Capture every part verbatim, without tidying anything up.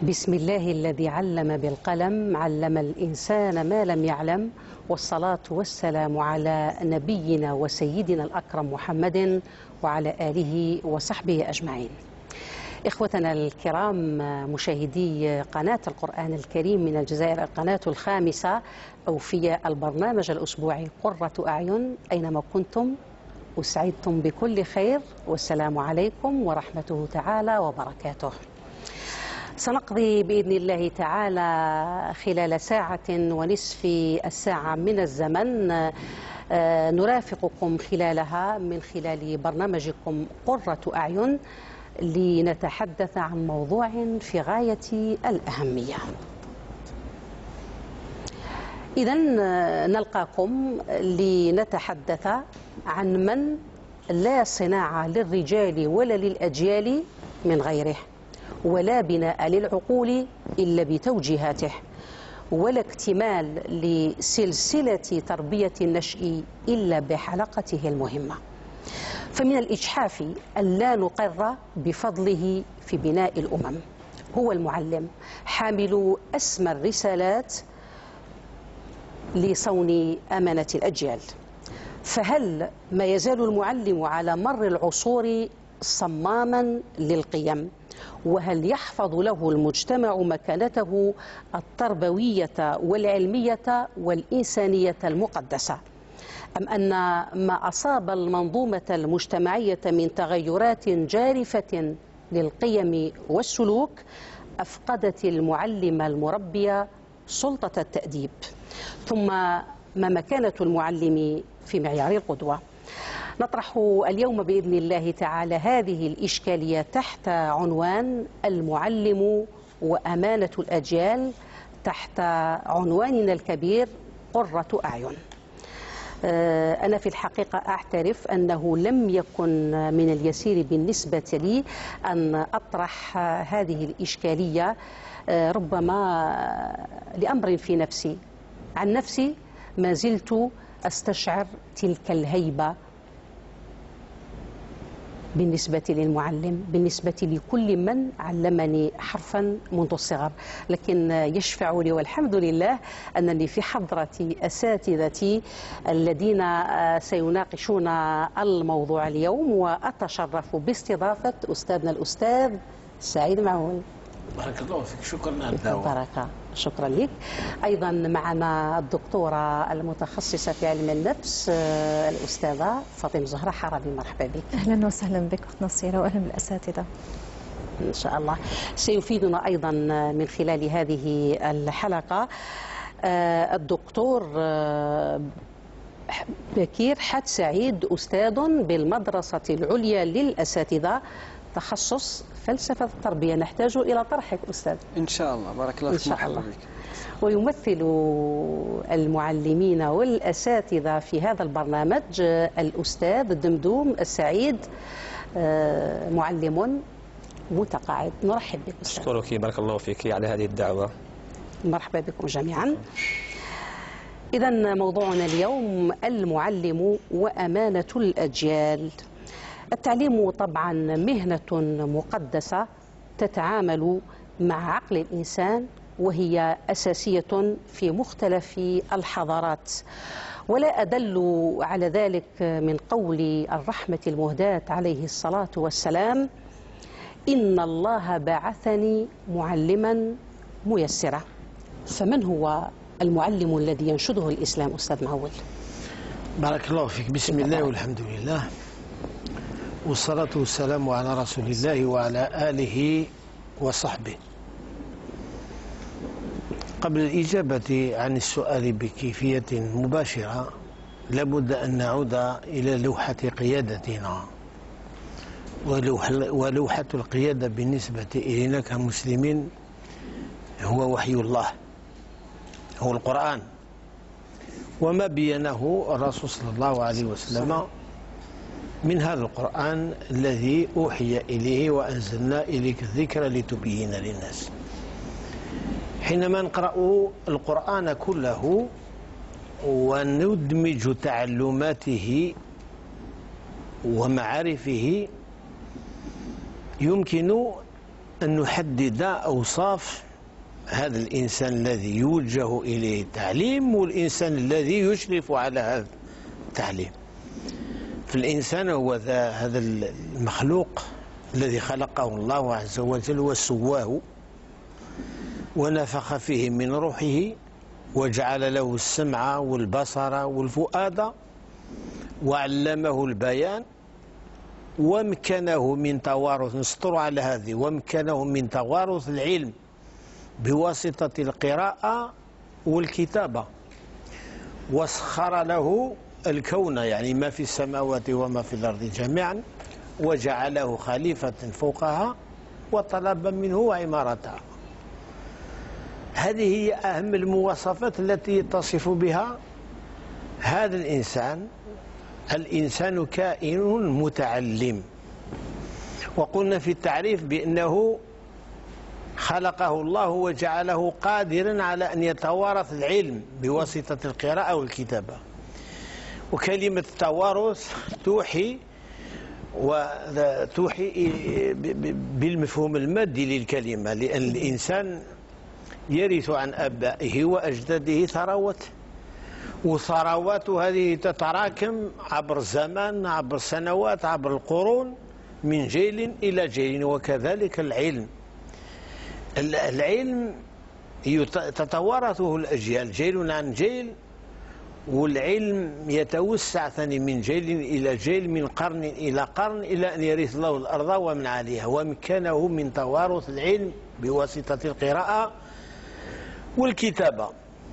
بسم الله الذي علم بالقلم، علم الإنسان ما لم يعلم، والصلاة والسلام على نبينا وسيدنا الأكرم محمد وعلى آله وصحبه أجمعين. إخوتنا الكرام مشاهدي قناة القرآن الكريم من الجزائر، القناة الخامسة، أو في البرنامج الأسبوعي قرة أعين، أينما كنتم أسعدتم بكل خير، والسلام عليكم ورحمته تعالى وبركاته. سنقضي بإذن الله تعالى خلال ساعة ونصف الساعة من الزمن نرافقكم خلالها من خلال برنامجكم قرة أعين، لنتحدث عن موضوع في غاية الأهمية. إذن نلقاكم لنتحدث عن من لا صناعة للرجال ولا للأجيال من غيره، ولا بناء للعقول إلا بتوجيهاته، ولا اكتمال لسلسلة تربية النشء إلا بحلقته المهمة. فمن الإجحاف أن لا نقر بفضله في بناء الأمم. هو المعلم حامل أسمى الرسالات لصون أمانة الأجيال. فهل ما يزال المعلم على مر العصور صماما للقيم؟ وهل يحفظ له المجتمع مكانته التربوية والعلمية والإنسانية المقدسة؟ أم أن ما أصاب المنظومة المجتمعية من تغيرات جارفة للقيم والسلوك أفقدت المعلم المربي سلطة التأديب؟ ثم ما مكانة المعلم في معيار القدوة؟ نطرح اليوم بإذن الله تعالى هذه الإشكالية تحت عنوان المعلم وأمانة الأجيال، تحت عنواننا الكبير قرة أعين. أنا في الحقيقة أعترف أنه لم يكن من اليسير بالنسبة لي أن أطرح هذه الإشكالية، ربما لأمر في نفسي. عن نفسي ما زلت أستشعر تلك الهيبة بالنسبة للمعلم، بالنسبة لكل من علمني حرفا منذ الصغر. لكن يشفع لي والحمد لله أنني في حضرة أساتذتي الذين سيناقشون الموضوع اليوم، وأتشرف باستضافة أستاذنا الأستاذ سعيد معول. بارك الله فيك، شكرا على الدعوة. بركة، شكرا لك. أيضا معنا الدكتورة المتخصصة في علم النفس الأستاذة فاطمة زهرة حربي، مرحبا بك. أهلا وسهلا بك أخت نصيرة، وأهلا بالأساتذة. إن شاء الله. سيفيدنا أيضا من خلال هذه الحلقة الدكتور بكير حد سعيد، أستاذ بالمدرسة العليا للأساتذة، تخصص فلسفة التربية. نحتاج إلى طرحك أستاذ إن شاء الله. بارك الله فيك، مرحبا بك. ويمثل المعلمين والأساتذة في هذا البرنامج الأستاذ دمدوم السعيد، معلم متقاعد. نرحب بك أستاذ. أشكرك، بارك الله فيك على هذه الدعوة. مرحبا بكم جميعا. إذن موضوعنا اليوم المعلم وأمانة الأجيال. التعليم طبعا مهنة مقدسة تتعامل مع عقل الإنسان، وهي أساسية في مختلف الحضارات. ولا أدل على ذلك من قول الرحمة المهداة عليه الصلاة والسلام: إن الله بعثني معلما ميسرا. فمن هو المعلم الذي ينشده الإسلام أستاذ معول؟ بارك الله فيك. بسم الله والحمد لله، والصلاة والسلام على رسول الله وعلى آله وصحبه. قبل الإجابة عن السؤال بكيفية مباشرة لابد أن نعود إلى لوحة قيادتنا، ولوحة القيادة بالنسبة إلينا كمسلمين هو وحي الله، هو القرآن، وما بينه الرسول صلى الله عليه وسلم من هذا القرآن الذي أوحي إليه وأنزلنا إليك الذكر لتبين للناس. حينما نقرأ القرآن كله وندمج تعلماته ومعارفه يمكن أن نحدد أوصاف هذا الإنسان الذي يوجه إليه التعليم والإنسان الذي يشرف على هذا التعليم. فالإنسان هو هذا المخلوق الذي خلقه الله عز وجل وسواه ونفخ فيه من روحه وجعل له السمع والبصر والفؤاد وعلمه البيان ومكنه من توارث، نسطر على هذه، ومكنه من توارث العلم بواسطة القراءة والكتابة، وسخر له الكون يعني ما في السماوات وما في الأرض جميعا وجعله خليفة فوقها وطلب منه عمارتها. هذه هي أهم المواصفات التي يتصف بها هذا الإنسان. الإنسان كائن متعلم، وقلنا في التعريف بأنه خلقه الله وجعله قادرا على أن يتوارث العلم بواسطة القراءة والكتابة. وكلمة التوارث توحي وتوحي بالمفهوم المادي للكلمة، لأن الإنسان يرث عن آبائه وأجداده ثروات، وثروات هذه تتراكم عبر الزمان، عبر السنوات، عبر القرون، من جيل إلى جيل. وكذلك العلم، العلم تتوارثه الأجيال جيل عن جيل، والعلم يتوسع ثاني من جيل إلى جيل، من قرن إلى قرن، إلى أن يرث الله الأرض ومن عليها. ومكنه من توارث العلم بواسطة القراءة والكتابة.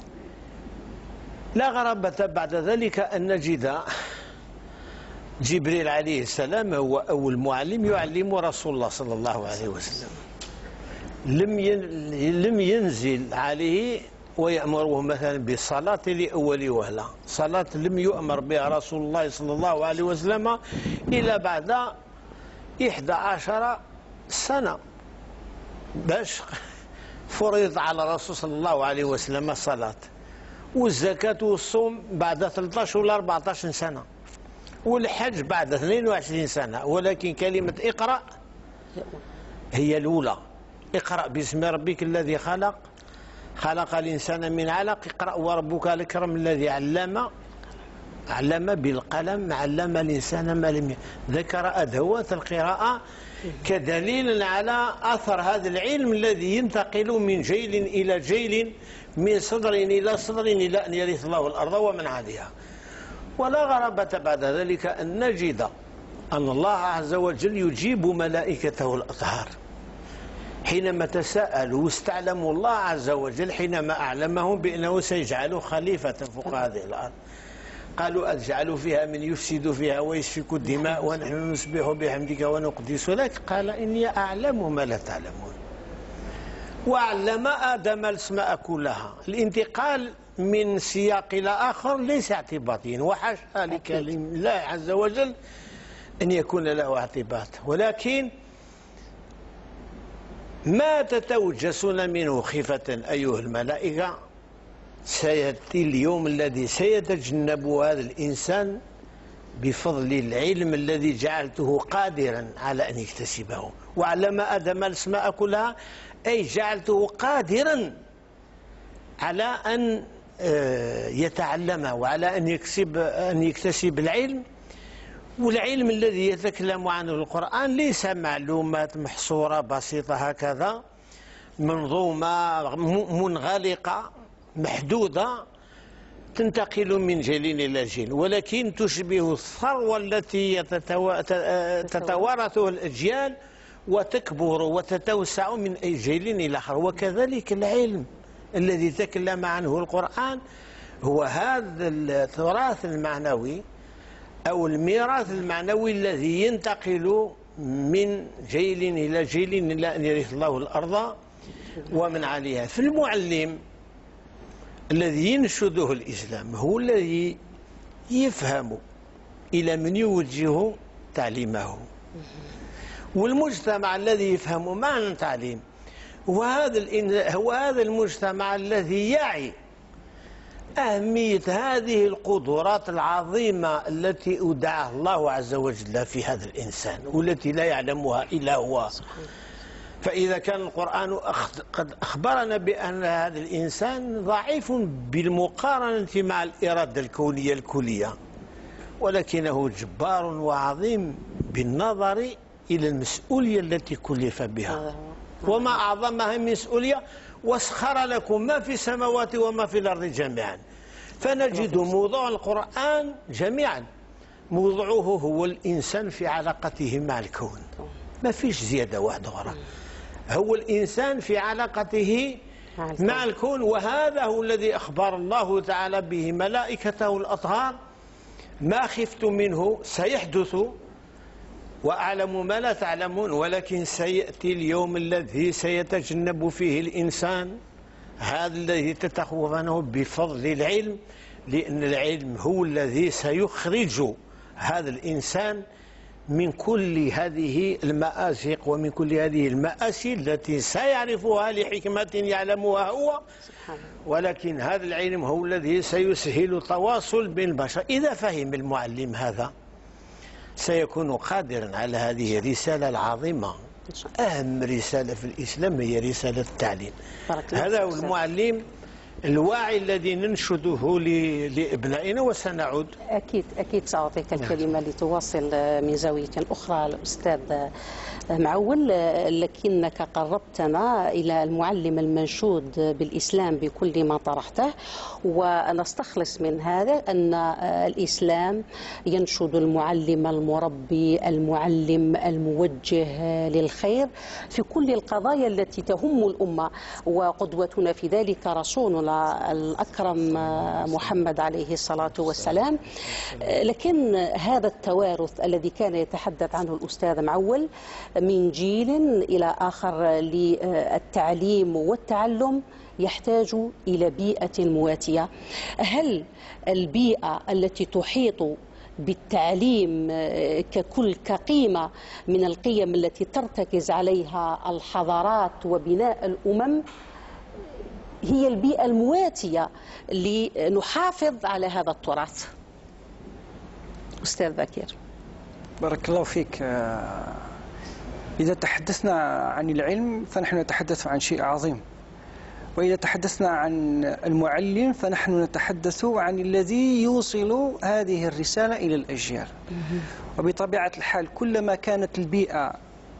لا غرابة بعد ذلك أن نجد جبريل عليه السلام هو أول معلم يعلم رسول الله صلى الله عليه وسلم. لم لم ينزل عليه ويأمره مثلا بالصلاة لأول وهلة، صلاة لم يؤمر بها رسول الله صلى الله عليه وسلم إلا بعد إحدى عشر سنة، باش فرض على الرسول صلى الله عليه وسلم الصلاة، والزكاة والصوم بعد ثلاثة عشر ولا أربعة عشر سنة، والحج بعد اثنين وعشرين سنة. ولكن كلمة اقرأ هي الأولى. اقرأ باسم ربك الذي خلق، خلق الإنسان من علق، اقرأ وربك الأكرم الذي علم علم بالقلم، علم الإنسان ما لم يعلم. ذكر أدوات القراءة كدليل على أثر هذا العلم الذي ينتقل من جيل إلى جيل، من صدر إلى صدر، إلى أن يرث الله الأرض ومن عليها. ولا غرابة بعد ذلك أن نجد أن الله عز وجل يجيب ملائكته الأطهار حينما تساءلوا واستعلموا الله عز وجل حينما أعلمهم بأنه سيجعله خليفة فوق هذه الأرض. قالوا أجعل فيها من يفسد فيها ويسفك الدماء ونحن نسبح بحمدك ونقدس لك، قال إني أعلم ما لا تعلمون. وعلم آدم الأسماء كلها. الانتقال من سياق إلى آخر ليس اعتباطيا، وحاشا لكلمة الله عز وجل أن يكون له اعتباط، ولكن ما تتوجسون منه خيفة أيها الملائكة سيأتي اليوم الذي سيتجنب هذا الإنسان بفضل العلم الذي جعلته قادرا على أن يكتسبه. وعلم آدم الأسماء كلها أي جعلته قادرا على أن يتعلم وعلى أن يكسب أن يكتسب العلم. والعلم الذي يتكلم عنه القرآن ليس معلومات محصورة بسيطة هكذا منظومة منغلقة محدودة تنتقل من جيل إلى جيل، ولكن تشبه الثروة التي تتوارثها الأجيال وتكبر وتتوسع من أي جيل إلى آخر. وكذلك العلم الذي تكلم عنه القرآن هو هذا التراث المعنوي أو الميراث المعنوي الذي ينتقل من جيل إلى جيل إلى أن يرث الله الأرض ومن عليها. في المعلم الذي ينشده الإسلام هو الذي يفهم إلى من يوجه تعليمه، والمجتمع الذي يفهم معنى التعليم وهذا هو هذا المجتمع الذي يعي أهمية هذه القدرات العظيمة التي أودعها الله عز وجل في هذا الإنسان والتي لا يعلمها إلا هو. فإذا كان القرآن قد أخبرنا بأن هذا الإنسان ضعيف بالمقارنة مع الإرادة الكونية الكلية، ولكنه جبار وعظيم بالنظر إلى المسؤولية التي كلف بها، وما أعظمها من مسؤولية، واسخر لكم ما في السماوات وما في الأرض جميعا. فنجد موضوع القرآن جميعا موضوعه هو الإنسان في علاقته مع الكون، ما فيش زيادة واحدة أخرى، هو الإنسان في علاقته مع الكون. وهذا هو الذي أخبر الله تعالى به ملائكته الأطهار: ما خفت منه سيحدث وأعلم ما لا تعلمون، ولكن سيأتي اليوم الذي سيتجنب فيه الإنسان هذا الذي تتخوفونه بفضل العلم، لأن العلم هو الذي سيخرج هذا الإنسان من كل هذه المآزق ومن كل هذه المآسي التي سيعرفها لحكمة يعلمها هو، ولكن هذا العلم هو الذي سيسهل التواصل بين البشر. إذا فهم المعلم هذا سيكون قادرا على هذه الرسالة العظيمة. أهم رسالة في الإسلام هي رسالة التعليم. هذا هو المعلم الواعي الذي ننشده لأبنائنا. وسنعود. أكيد أكيد سأعطيك الكلمة لتواصل من زاوية أخرى الأستاذ معول، لكنك قربتنا إلى المعلم المنشود بالإسلام بكل ما طرحته، ونستخلص من هذا أن الإسلام ينشد المعلم المربي المعلم الموجه للخير في كل القضايا التي تهم الأمة، وقدوتنا في ذلك رسولنا الأكرم محمد عليه الصلاة والسلام. لكن هذا التوارث الذي كان يتحدث عنه الأستاذ معول من جيل إلى آخر للتعليم والتعلم يحتاج إلى بيئة مواتية. هل البيئة التي تحيط بالتعليم ككل كقيمة من القيم التي ترتكز عليها الحضارات وبناء الأمم هي البيئة المواتية لنحافظ على هذا التراث؟ أستاذ بكير. بارك الله فيك. إذا تحدثنا عن العلم فنحن نتحدث عن شيء عظيم، وإذا تحدثنا عن المعلم فنحن نتحدث عن الذي يوصل هذه الرسالة إلى الأجيال. وبطبيعة الحال كلما كانت البيئة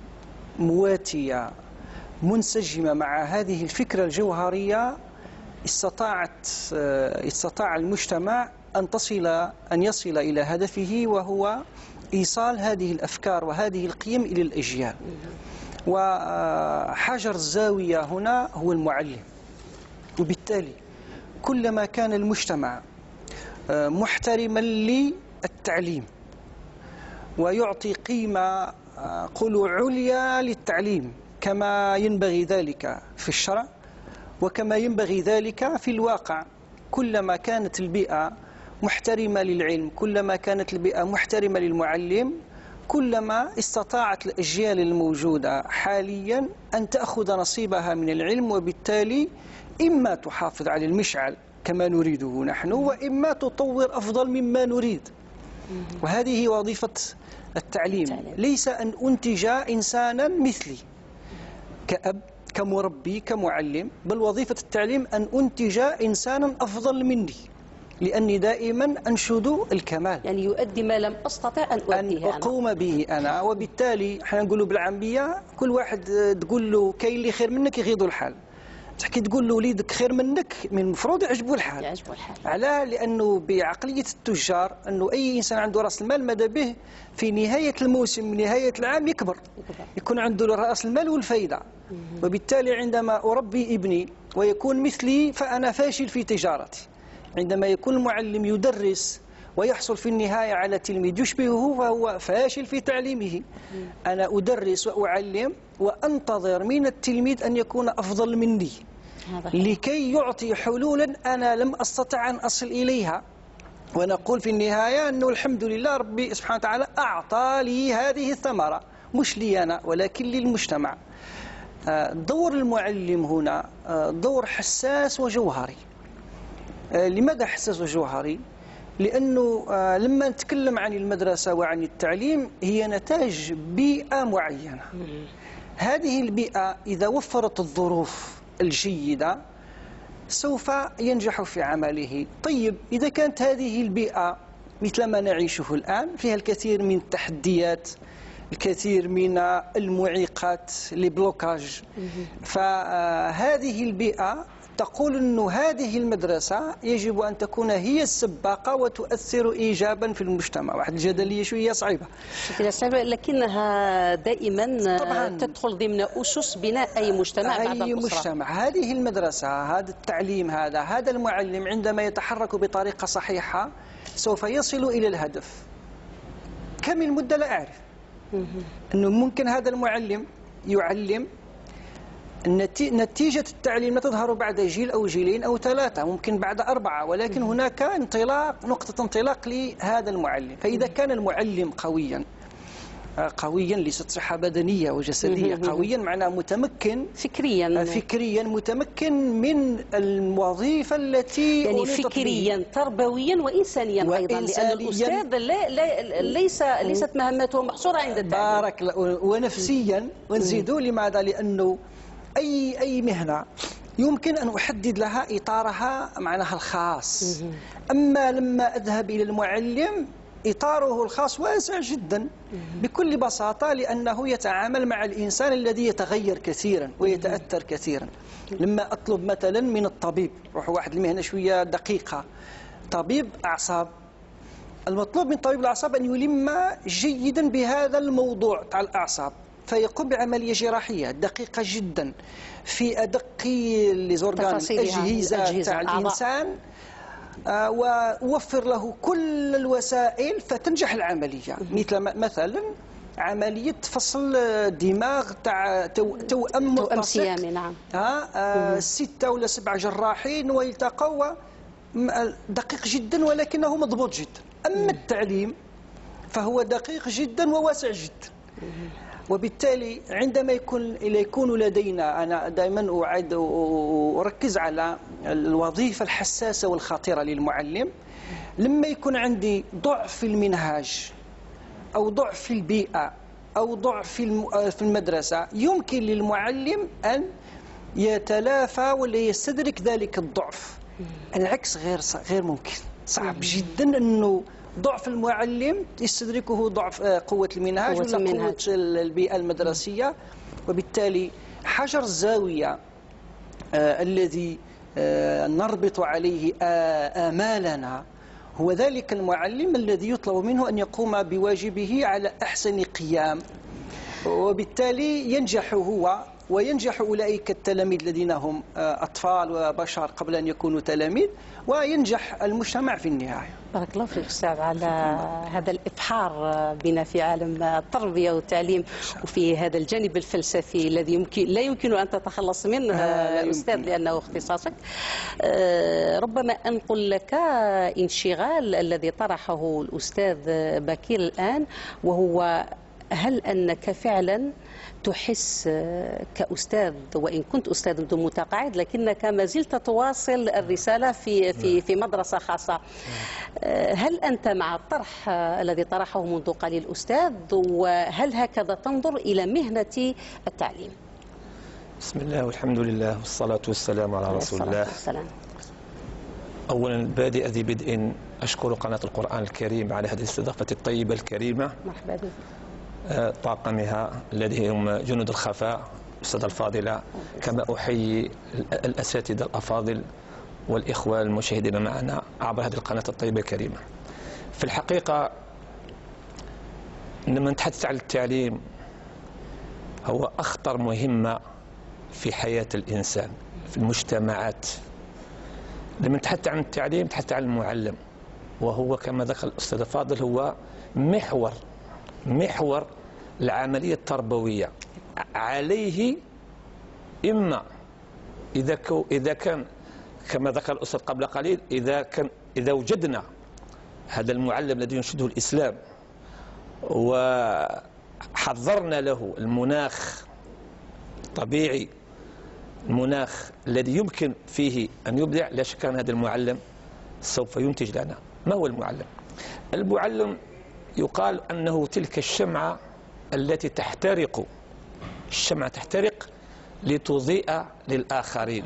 مواتية منسجمة مع هذه الفكرة الجوهرية استطاعت استطاع المجتمع أن تصل أن يصل إلى هدفه، وهو إيصال هذه الأفكار وهذه القيم إلى الأجيال. وحجر الزاوية هنا هو المعلم. وبالتالي كلما كان المجتمع محترما للتعليم ويعطي قيمة قلوا عليا للتعليم كما ينبغي ذلك في الشرع وكما ينبغي ذلك في الواقع، كلما كانت البيئة محترمة للعلم، كلما كانت البيئة محترمة للمعلم، كلما استطاعت الأجيال الموجودة حاليا أن تأخذ نصيبها من العلم، وبالتالي إما تحافظ على المشعل كما نريده نحن، وإما تطور أفضل مما نريد. وهذه وظيفة التعليم، ليس أن أنتج إنسانا مثلي كأب كمربي كمعلم، بل وظيفة التعليم أن أنتج إنسانا أفضل مني، لأني دائما أنشد الكمال، يعني يؤدي ما لم أستطع أن أؤديه أن أقوم به أنا. وبالتالي احنا نقولوا بالعامية كل واحد تقول له كاين اللي خير منك يغيضوا الحال، تحكي تقول له وليدك خير منك من المفروض يعجبوا الحال. يعجبوا الحال. علاه؟ لأنه بعقلية التجار أنه أي إنسان عنده رأس المال ماذا به في نهاية الموسم نهاية العام يكبر، يكون عنده رأس المال والفائدة. وبالتالي عندما أربي ابني ويكون مثلي فأنا فاشل في تجارتي. عندما يكون المعلم يدرس ويحصل في النهاية على تلميذ يشبهه فهو فاشل في تعليمه. أنا أدرس وأعلم وأنتظر من التلميذ أن يكون أفضل مني لكي يعطي حلولا أنا لم أستطع أن أصل إليها. ونقول في النهاية أنه الحمد لله ربي سبحانه وتعالى أعطى لي هذه الثمرة، مش لي أنا ولكن للمجتمع. دور المعلم هنا دور حساس وجوهري. لماذا حساس وجوهري؟ لأنه لما نتكلم عن المدرسة وعن التعليم هي نتاج بيئة معينة. هذه البيئة إذا وفرت الظروف الجيدة سوف ينجح في عمله. طيب إذا كانت هذه البيئة مثل ما نعيشه الآن فيها الكثير من التحديات، الكثير من المعيقات لبلوكاج، فهذه البيئة تقول أن هذه المدرسة يجب أن تكون هي السباقة وتؤثر إيجابا في المجتمع. واحد الجدلية شوية صعيبة صعبة، لكنها دائما طبعاً تدخل ضمن أسس بناء أي مجتمع بعد أي الأسرة. مجتمع. هذه المدرسة، هذا التعليم، هذا هذا المعلم عندما يتحرك بطريقة صحيحة سوف يصل إلى الهدف. كم المدة لا أعرف، أنه ممكن هذا المعلم يعلم نتيجة التعليم لا تظهر بعد جيل أو جيلين أو ثلاثة، ممكن بعد أربعة، ولكن هناك انطلاق، نقطة انطلاق لهذا المعلم. فإذا كان المعلم قويا قويا ليست صحة بدنية وجسدية، قويا معناه متمكن فكريا فكريا متمكن من الوظيفة التي يعني فكريا تربويا وإنسانيا, وإنسانيا أيضا، لأن الأستاذ لا لا ليس ليست مهمته محصورة عند التعليم. بارك الله. ونفسيا ونزيدوا. لماذا؟ لأنه أي أي مهنة يمكن أن أحدد لها إطارها معناها الخاص، أما لما أذهب إلى المعلم إطاره الخاص واسع جدا بكل بساطة، لأنه يتعامل مع الإنسان الذي يتغير كثيرا ويتأثر كثيرا. لما أطلب مثلا من الطبيب، روح واحد المهنة شوية دقيقة، طبيب أعصاب، المطلوب من طبيب الأعصاب أن يلم جيدا بهذا الموضوع تاع الأعصاب، فيقوم بعملية جراحية دقيقة جدا في أدق الأورغان الأجهزة تاع الإنسان، آه ووفر له كل الوسائل فتنجح العملية. مثل مثلا عملية فصل دماغ تاع توأم ملتصق، نعم. آه ستة ولا سبعة جراحين ويلتقوا، دقيق جدا ولكنه مضبوط جدا. أما التعليم فهو دقيق جدا وواسع جدا، وبالتالي عندما يكون يكون لدينا، أنا دائما أعد وأركز على الوظيفة الحساسة والخطيرة للمعلم، لما يكون عندي ضعف في المنهاج أو ضعف في البيئة أو ضعف في المدرسة، يمكن للمعلم أن يتلافى ولا يستدرك ذلك الضعف. العكس غير غير ممكن، صعب جدا أنه ضعف المعلم يستدركه ضعف قوة المنهاج قوة ولا المنهاج. قوة البيئة المدرسية. وبالتالي حجر الزاوية آه الذي آه نربط عليه آه آمالنا هو ذلك المعلم الذي يطلب منه أن يقوم بواجبه على أحسن قيام، وبالتالي ينجح هو وينجح أولئك التلاميذ الذين هم أطفال وبشر قبل أن يكونوا تلاميذ، وينجح المجتمع في النهاية. بارك الله فيك أستاذ على هذا الإبحار بنا في عالم التربية والتعليم وفي هذا الجانب الفلسفي الذي يمكن لا يمكن أن تتخلص منه أستاذ لأنه اختصاصك. ربما أنقل لك انشغال الذي طرحه الأستاذ بكير الآن، وهو هل أنك فعلا تحس كأستاذ، وإن كنت أستاذ بدون متقاعد لكنك ما زلت تواصل الرسالة في في في مدرسة خاصة، هل أنت مع الطرح الذي طرحه منذ قليل الأستاذ، وهل هكذا تنظر إلى مهنة التعليم؟ بسم الله والحمد لله والصلاة والسلام على رسول الله. والسلام. أولا بادئ ذي بدء أشكر قناة القرآن الكريم على هذه الاستضافة الطيبة الكريمة، مرحبا بك. طاقمها الذي هم جنود الخفاء الأستاذة الفاضلة، كما أحيي الأساتذة الأفاضل والإخوة المشاهدين معنا عبر هذه القناة الطيبة الكريمة. في الحقيقة لما نتحدث عن التعليم هو أخطر مهمة في حياة الإنسان في المجتمعات. لما نتحدث عن التعليم نتحدث عن المعلم، وهو كما ذكر الأستاذ الفاضل هو محور محور العملية التربوية. عليه إما إذا كو إذا كان كما ذكر الأستاذ قبل قليل، إذا كان إذا وجدنا هذا المعلم الذي ينشده الإسلام وحضرنا له المناخ الطبيعي، المناخ الذي يمكن فيه أن يبدع، لا شك أن هذا المعلم سوف ينتج لنا. ما هو المعلم؟ المعلم يقال أنه تلك الشمعة التي تحترق الشمعة تحترق لتضيء للآخرين.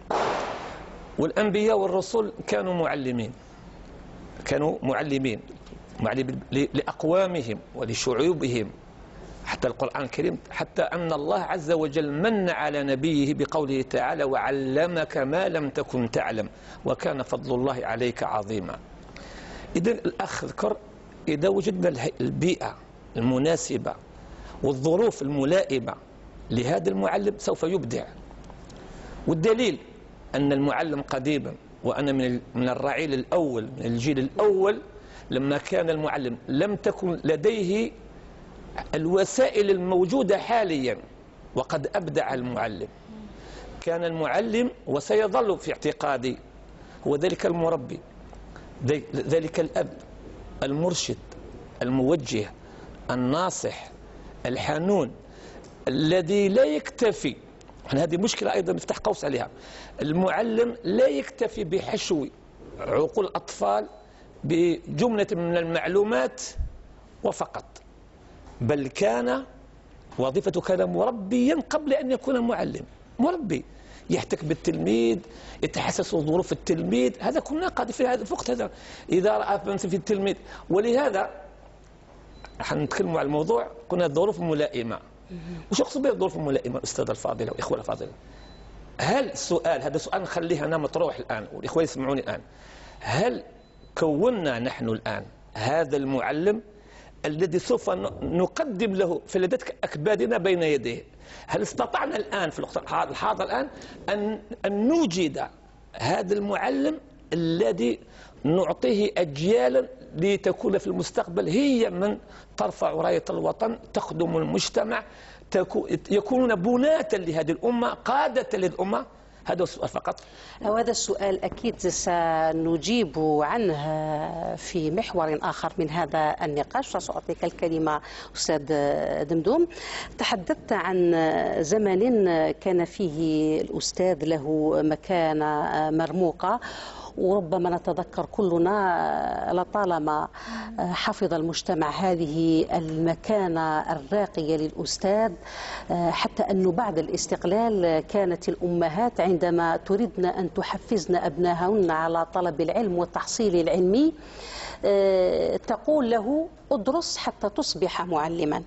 والأنبياء والرسل كانوا معلمين، كانوا معلمين معلمين لأقوامهم ولشعوبهم. حتى القرآن الكريم، حتى أن الله عز وجل من على نبيه بقوله تعالى: وعلمك ما لم تكن تعلم وكان فضل الله عليك عظيما. إذن الأخ ذكر إذا وجدنا البيئة المناسبة والظروف الملائمة لهذا المعلم سوف يبدع. والدليل أن المعلم قديما، وأنا من من الرعيل الأول، من الجيل الأول، لما كان المعلم لم تكن لديه الوسائل الموجودة حاليا وقد أبدع المعلم. كان المعلم وسيظل في اعتقادي هو ذلك المربي، ذلك الأب المرشد الموجه الناصح الحنون، الذي لا يكتفي. هذه مشكلة أيضا نفتح قوس عليها. المعلم لا يكتفي بحشو عقول الأطفال بجملة من المعلومات وفقط، بل كان وظيفته كان مربيا قبل أن يكون معلم. مربي يحتك بالتلميذ، يتحسس ظروف التلميذ. هذا كنا قد في هذا الوقت هذا إذا رأى في التلميذ. ولهذا حنتكلموا على الموضوع، كنا الظروف الملائمة. وش أقصد بالظروف الملائمة أستاذ الفاضلة وإخوة الفاضلة؟ هل السؤال هذا سؤال نخليه أنا مطروح الآن والإخوة يسمعوني الآن، هل كونا نحن الآن هذا المعلم الذي سوف نقدم له فلذة أكبادنا بين يديه؟ هل استطعنا الآن في الوقت الحاضر الآن أن أن نوجد هذا المعلم الذي نعطيه أجيالا لتكون في المستقبل هي من ترفع راية الوطن، تخدم المجتمع، يكونون بناة لهذه الأمة، قادة للأمة؟ هذا السؤال فقط. وهذا السؤال أكيد سنجيب عنه في محور آخر من هذا النقاش. سأعطيك الكلمة أستاذ دمدوم. تحدثت عن زمن كان فيه الأستاذ له مكانة مرموقة، وربما نتذكر كلنا لطالما حفظ المجتمع هذه المكانة الراقية للأستاذ، حتى أنه بعد الاستقلال كانت الأمهات عندما تريدن أن تحفزن أبنائهن على طلب العلم والتحصيل العلمي تقول له: ادرس حتى تصبح معلما.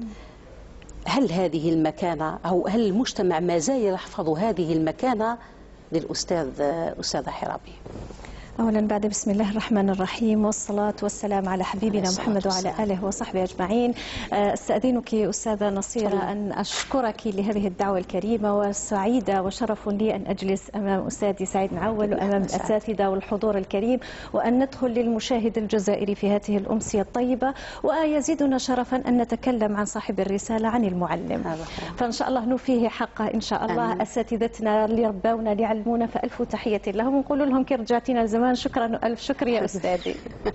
هل هذه المكانة أو هل المجتمع ما زال يحفظ هذه المكانة للأستاذ أستاذ حرابي؟ أولا بعد بسم الله الرحمن الرحيم والصلاة والسلام على حبيبنا محمد وعلى آله وصحبه أجمعين. أستأذنك أستاذة نصيرة أن أشكرك لهذه الدعوة الكريمة، وسعيدة وشرف لي أن أجلس أمام أستاذي سعيد معول وأمام الأساتذة والحضور الكريم، وأن ندخل للمشاهد الجزائري في هذه الأمسية الطيبة. ويزيدنا شرفا أن نتكلم عن صاحب الرسالة، عن المعلم. فإن شاء الله نوفيه حقه إن شاء الله. أمين. أساتذتنا اللي ربونا اللي علمونا فألف تحية لهم، ونقول لهم كي رجعتينا زمان شكرا ألف شكر يا أستاذي.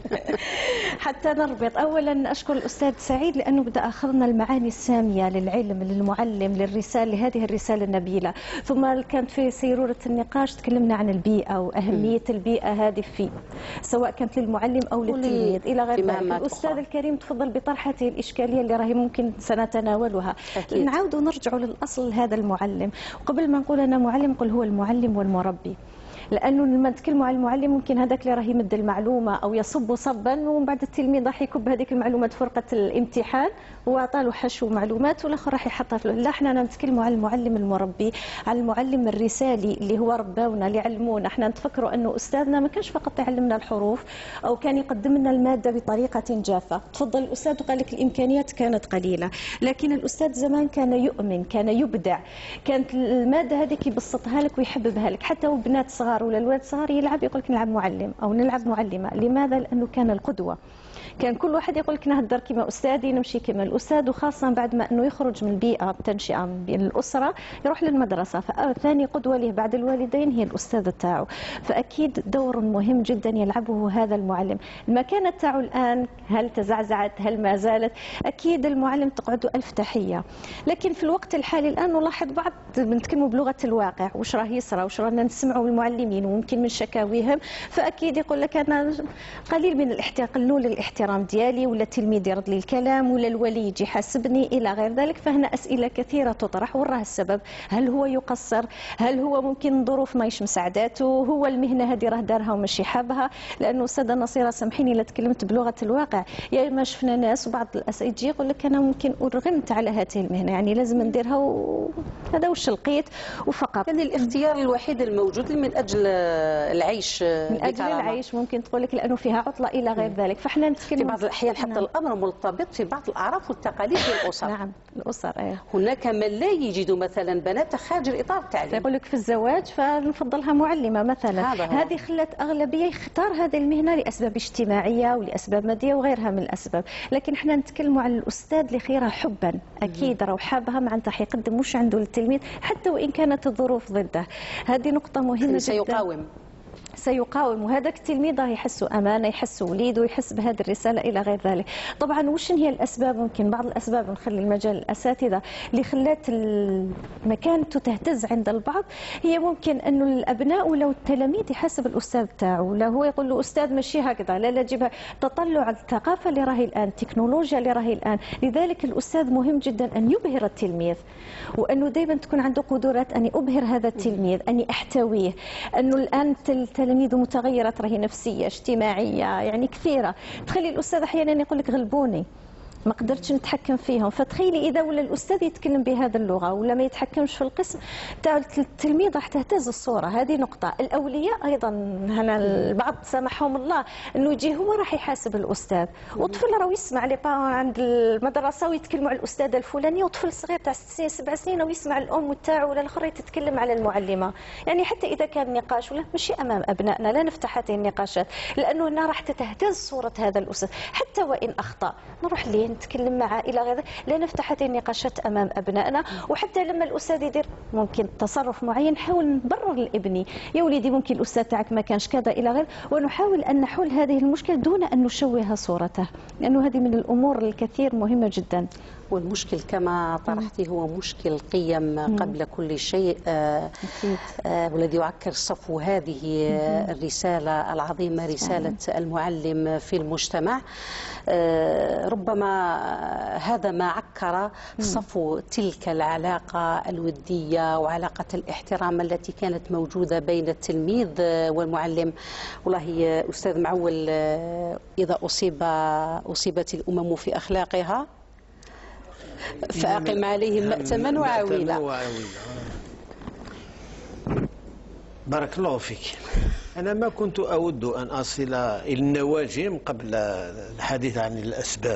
حتى نربط، أولا أشكر الأستاذ سعيد لأنه بدأ أخذنا المعاني السامية للعلم، للمعلم، للرسالة، لهذه الرسالة النبيلة. ثم كانت في سيرورة النقاش تكلمنا عن البيئة وأهمية البيئة هذه فيه، سواء كانت للمعلم أو للتلميذ إلى غير ذلك. الأستاذ الكريم تفضل بطرح هذه الإشكالية اللي راهي ممكن سنتناولها. نعود ونرجع للأصل هذا المعلم. وقبل ما نقول أنا معلم نقول هو المعلم والمربي، لانه لما نتكلموا على المعلم ممكن هذاك اللي راه يمد المعلومه او يصب صبا ومن بعد التلميذ راح يكب هذيك المعلومه في فرقه الامتحان وعطى له حشو معلومات والاخر راح يحطها في. لا، احنا نتكلموا على المعلم المربي، على المعلم الرسالي اللي هو رباونا اللي علمونا. احنا نتفكروا انه استاذنا ما كانش فقط يعلمنا الحروف او كان يقدم لنا الماده بطريقه جافه. تفضل الاستاذ وقال لك الامكانيات كانت قليله، لكن الاستاذ زمان كان يؤمن، كان يبدع، كانت الماده هذيك يبسطها لك ويحببها لك. حتى وبنات صغار ولا الولد صغار يلعب يقول لك نلعب معلم او نلعب معلمه. لماذا؟ لانه كان القدوه. كان كل واحد يقول لك نهدر كما استاذي، نمشي كما الاستاذ. وخاصه بعد ما انه يخرج من البيئه التنشئه بين الاسره يروح للمدرسه، فثاني قدوه له بعد الوالدين هي الاستاذ تاعو. فاكيد دور مهم جدا يلعبه هذا المعلم. المكانه تاعو الان هل تزعزعت؟ هل ما زالت؟ اكيد المعلم تقعد الف تحيه، لكن في الوقت الحالي الان نلاحظ بعض بنتكلموا بلغه الواقع، واش راه يصرى، واش رانا نسمعوا المعلمين وممكن من شكاويهم. فاكيد يقول لك انا قليل من الاحترام، قلوا الاحترام الاحترام ديالي، ولا التلميذ يرد لي الكلام، ولا الولي يجي يحاسبني الى غير ذلك. فهنا اسئله كثيره تطرح، وين راه السبب؟ هل هو يقصر؟ هل هو ممكن الظروف ماهيش مساعداته؟ هو المهنه هذه راه دارها وماشي حابها؟ لانه استاذه نصيره سامحيني الا تكلمت بلغه الواقع، يا اما شفنا ناس وبعض الاساتذه يجي يقول لك انا ممكن ارغمت على هذه المهنه، يعني لازم نديرها وهذا واش لقيت وفقط. يعني الاختيار الوحيد الموجود من اجل العيش من اجل العيش ممكن تقول لك لانه فيها عطله الى غير ذلك. فاحنا نتكلم في بعض الاحيان حتى نعم. الامر مرتبط في بعض الاعراف والتقاليد للاسر. نعم الاسر. ايه هناك من لا يجد مثلا بنات خارج الاطار التعليمي، يقول لك في الزواج فنفضلها معلمه مثلا. هذه خلت اغلبيه يختار هذه المهنه لاسباب اجتماعيه ولاسباب ماديه وغيرها من الاسباب. لكن احنا نتكلموا عن الاستاذ اللي خيرها حبا، اكيد راه حابها معناتها حيقدم واش عنده للتلميذ حتى وان كانت الظروف ضده. هذه نقطه مهمه جدا. سيقاوم سيقاوم، وهذاك التلميذ راه يحس امانه، يحس وليده، يحس بهذه الرساله الى غير ذلك. طبعا وش هي الاسباب؟ ممكن بعض الاسباب نخلي المجال الاساتذه اللي خلات مكانته تهتز عند البعض. هي ممكن انه الابناء ولو التلاميذ يحاسب الاستاذ تاعو، ولا هو يقول له استاذ ماشي هكذا، لا لا جيبها. تطلع الثقافه اللي راهي الان، التكنولوجيا اللي راهي الان، لذلك الاستاذ مهم جدا ان يبهر التلميذ، وانه دائما تكون عنده قدرات اني ابهر هذا التلميذ، اني احتويه. انه الان التلاميذ متغيرات راهي نفسيه اجتماعيه يعني كثيره، تخلي الاستاذ احيانا يقول لك غلبوني ما قدرتش نتحكم فيهم. فتخيلي اذا ولا الاستاذ يتكلم بهذه اللغه ولا ما يتحكمش في القسم تاع التلميذ راح تهتز الصوره. هذه نقطه. الاولياء ايضا هنا البعض سامحهم الله انه يجي هو راح يحاسب الاستاذ، وطفل راه يسمع لي عند المدرسه ويتكلموا على الاستاذه الفلانيه، وطفل صغير تاع ست سنين سبع سنين ويسمع الام تاعو ولا الاخرى تتكلم على المعلمه. يعني حتى اذا كان نقاش ولا ماشي امام ابنائنا لا نفتح هذه النقاشات، لانه هنا راح تتهتز صوره هذا الاستاذ حتى وان اخطا. نروح ليه نتكلم معه الى غير، لا نفتح هذه النقاشات امام ابنائنا. وحتى لما الاستاذ يدير ممكن تصرف معين نحاول نبرر لابني، يا وليدي ممكن الاستاذ تاعك ما كانش كذا الى غير، ونحاول ان نحل هذه المشكله دون ان نشوه صورته، لانه هذه من الامور الكثير مهمه جدا. والمشكل كما طرحتي هو مشكل قيم قبل كل شيء، آه آه والذي يعكر صفو هذه الرسالة العظيمة، رسالة المعلم في المجتمع. آه ربما هذا ما عكر صفو تلك العلاقة الودية وعلاقة الاحترام التي كانت موجودة بين التلميذ والمعلم. والله أستاذ معول، إذا أصيب أصيبت الأمم في أخلاقها فأقم عليهم مأتما وعويلا. بارك الله فيك. أنا ما كنت أود أن أصل إلى النواجم قبل الحديث عن الأسباب،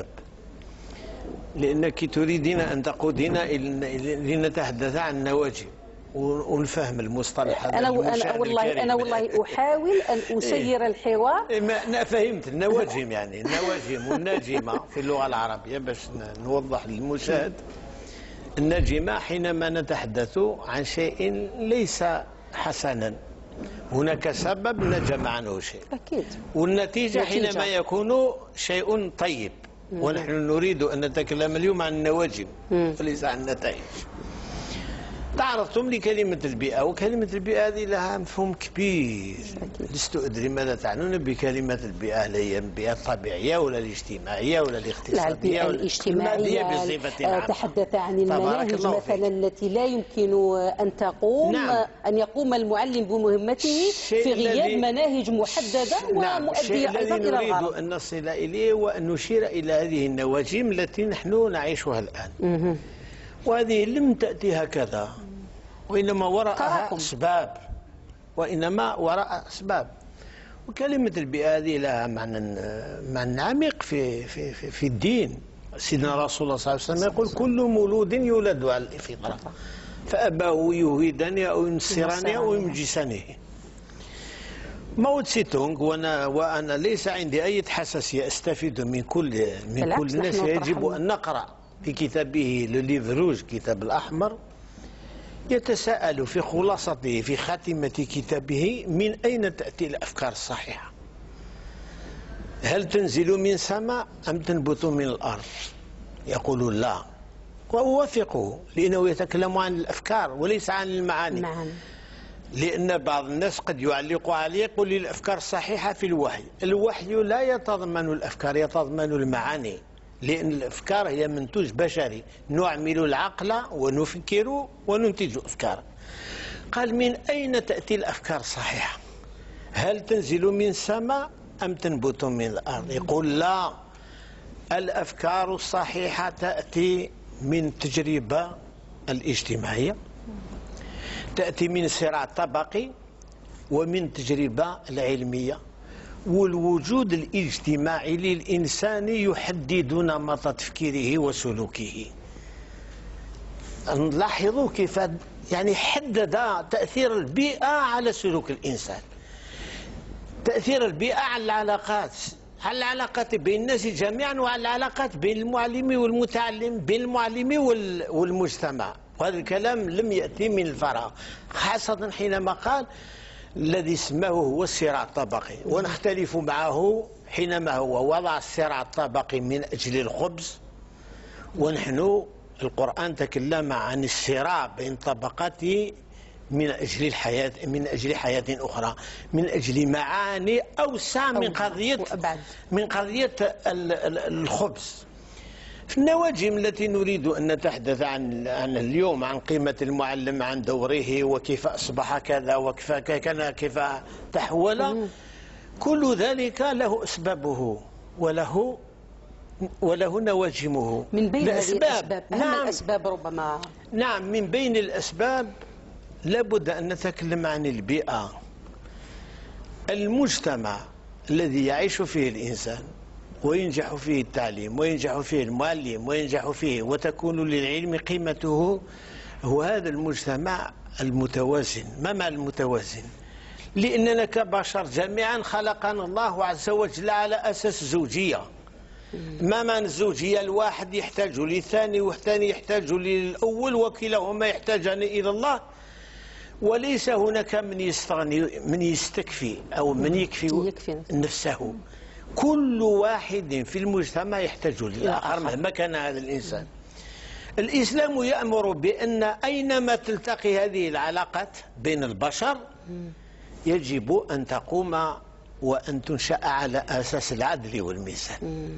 لأنك تريدين أن تقودين لنتحدث عن النواجم ونفهم المصطلح هذا. أنا أنا والله أنا والله أحاول أن أسير الحوار. أنا فهمت النواجم، يعني النواجم والناجمة في اللغة العربية باش نوضح للمشاهد. الناجمة حينما نتحدث عن شيء ليس حسنا، هناك سبب نجم عنه شيء أكيد، والنتيجة حينما يكون شيء طيب. ونحن نريد أن نتكلم اليوم عن النواجم وليس عن النتائج. تعرضتم لكلمة البيئة، وكلمة البيئة هذه لها مفهوم كبير. لست أدري ماذا تعنون بكلمة البيئة، هل هي البيئة الطبيعية ولا الاجتماعية ولا الاقتصادية؟ لا، البيئة الاجتماعية. تحدث عن المناهج مثلا التي لا يمكن أن تقوم نعم. أن يقوم المعلم بمهمته في غياب مناهج محددة ومؤدية أيضا إلى الغرض. نريد أن نصل إليه وأن نشير إلى هذه النواجم التي نحن نعيشها الآن. وهذه لم تأتي هكذا، وإنما وراءها أسباب، وإنما وراء أسباب. وكلمة البيئة هذه لها معنى معنى عميق في في في, في الدين. سيدنا رسول الله صلى الله عليه وسلم يقول: كل مولود يولد على الفطرة فأباه يهودانه أو ينصرانه أو يمجسانه. ماو تسي تونغ، وانا وانا ليس عندي أي حساسية استفيد من كل من كل الناس. يجب أن نقرأ في كتابه لو ليفر روج، كتاب الأحمر، يتساءل في خلاصته في خاتمة كتابه: من أين تأتي الأفكار الصحيحة؟ هل تنزل من السماء أم تنبت من الأرض؟ يقول لا، وأوافقه، لأنه يتكلم عن الأفكار وليس عن المعاني. نعم. لأن بعض الناس قد يعلق عليه يقول لي الأفكار الصحيحة في الوحي. الوحي لا يتضمن الأفكار، يتضمن المعاني، لأن الأفكار هي منتوج بشري، نعمل العقل ونفكر وننتج أفكار. قال من أين تأتي الأفكار الصحيحة؟ هل تنزل من السماء أم تنبت من الأرض؟ يقول لا، الأفكار الصحيحة تأتي من التجربة الاجتماعية، تأتي من الصراع الطبقي ومن التجربة العلمية، والوجود الاجتماعي للإنسان يحدد نمط تفكيره وسلوكه. نلاحظوا كيف يعني حدد تأثير البيئة على سلوك الإنسان، تأثير البيئة على العلاقات، على العلاقات بين الناس جميعا، وعلى العلاقات بين المعلم والمتعلم، بين المعلم والمجتمع. وهذا الكلام لم يأتي من الفراغ، خاصة حينما قال الذي اسمه هو الصراع الطبقي، ونختلف معه حينما هو وضع الصراع الطبقي من أجل الخبز، ونحن القرآن تكلم عن الصراع بين طبقات من أجل الحياة، من أجل حياة أخرى، من أجل معاني أوسع من قضية من قضية الخبز. في النواجم التي نريد أن نتحدث عن عن اليوم، عن قيمة المعلم، عن دوره، وكيف أصبح كذا وكيف كان كيف تحول، كل ذلك له أسبابه وله وله نواجمه. من بين هذه الأسباب، الأسباب أهم نعم الأسباب ربما نعم من بين الأسباب لابد أن نتكلم عن البيئة. المجتمع الذي يعيش فيه الإنسان وينجح فيه التعليم وينجح فيه المعلم وينجح فيه وتكون للعلم قيمته، هو هذا المجتمع المتوازن. ما معنى المتوازن؟ لأننا كبشر جميعا خلقنا الله عز وجل على أساس زوجية. ما معنى الزوجية؟ الواحد يحتاج للثاني والثاني يحتاج للأول، وكلاهما يحتاجان إلى الله، وليس هناك من يستغني من يستكفي أو من يكفي نفسه. كل واحد في المجتمع يحتاج للآخر مهما كان هذا الإنسان. الإسلام يأمر بأن أينما تلتقي هذه العلاقات بين البشر يجب أن تقوم وأن تنشأ على أساس العدل والميزان.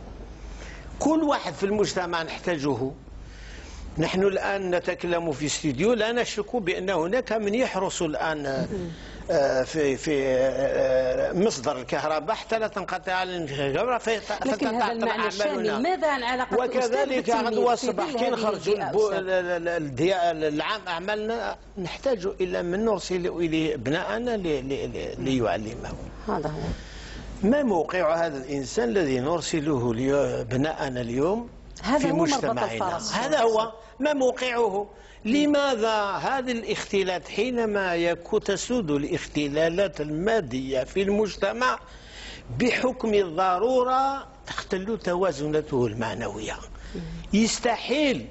كل واحد في المجتمع نحتاجه. نحن الآن نتكلم في استوديو، لا نشك بأن هناك من يحرس الآن في في مصدر الكهرباء حتى لا تنقطع الكهرباء لكن هذا المعنى الشامل. ماذا عن علاقة وكذلك غدوة الصباح كي نخرجوا الضياء العام أعمالنا نحتاج إلى من نرسل إليه أبناءنا ليعلمه. هذا هو. ما موقع هذا الإنسان الذي نرسله لأبناءنا اليوم في مجتمعنا؟ هذا هو ما موقعه. لماذا هذه الاختلالات حينما يكون تسود الاختلالات المادية في المجتمع بحكم الضرورة تختل توازناته المعنوية؟ يستحيل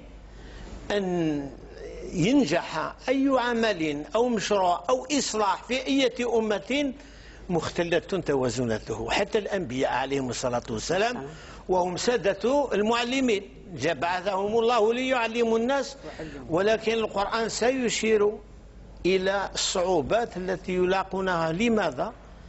أن ينجح أي عمل أو مشروع أو إصلاح في أي أمة مختلة توازناته. حتى الأنبياء عليهم الصلاة والسلام وهم سادة المعلمين، بعثهم الله ليعلموا الناس، ولكن القرآن سيشير إلى الصعوبات التي يلاقونها. لماذا؟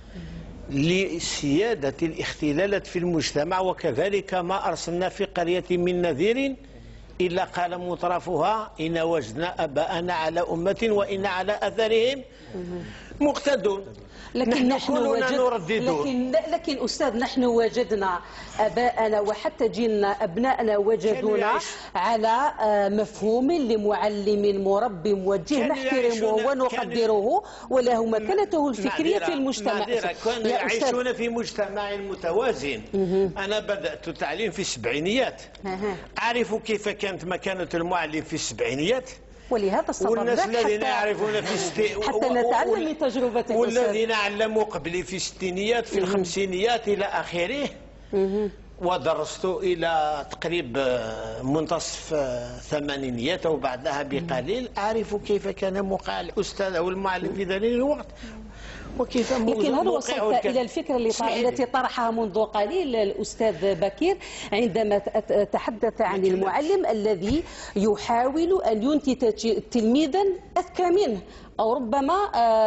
لسيادة الاختلالات في المجتمع. وكذلك ما أرسلنا في قرية من نذير إلا قال مترفها إن وجدنا أباءنا على أمة وإن على أثرهم مقتدون. لكن نحن وجد لكن لكن أستاذ نحن وجدنا أباءنا وحتى جيلنا أبنائنا وجدونا على مفهوم لمعلم مربي موجه نحترمه ونقدره وله مكانته الفكرية في المجتمع. كانوا يعيشون في مجتمع متوازن. أنا بدأت التعليم في السبعينيات، أعرف كيف كانت مكانة المعلم في السبعينيات، ولهذا والناس الذين يعرفون في الست... حتى نتعلم من تجربتك، والذين علموا قبلي في الستينيات في الخمسينيات إلى آخره، ودرست إلى تقريب منتصف الثمانينيات وبعدها بقليل. أعرف كيف كان موقع الأستاذ أو المعلم في ذلك الوقت، وكيف لكن هل وصلت إلى الفكرة اللي التي طرحها منذ قليل الأستاذ بكير عندما تحدث عن المعلم الذي يحاول أن ينتج تلميذا أذكى منه أو ربما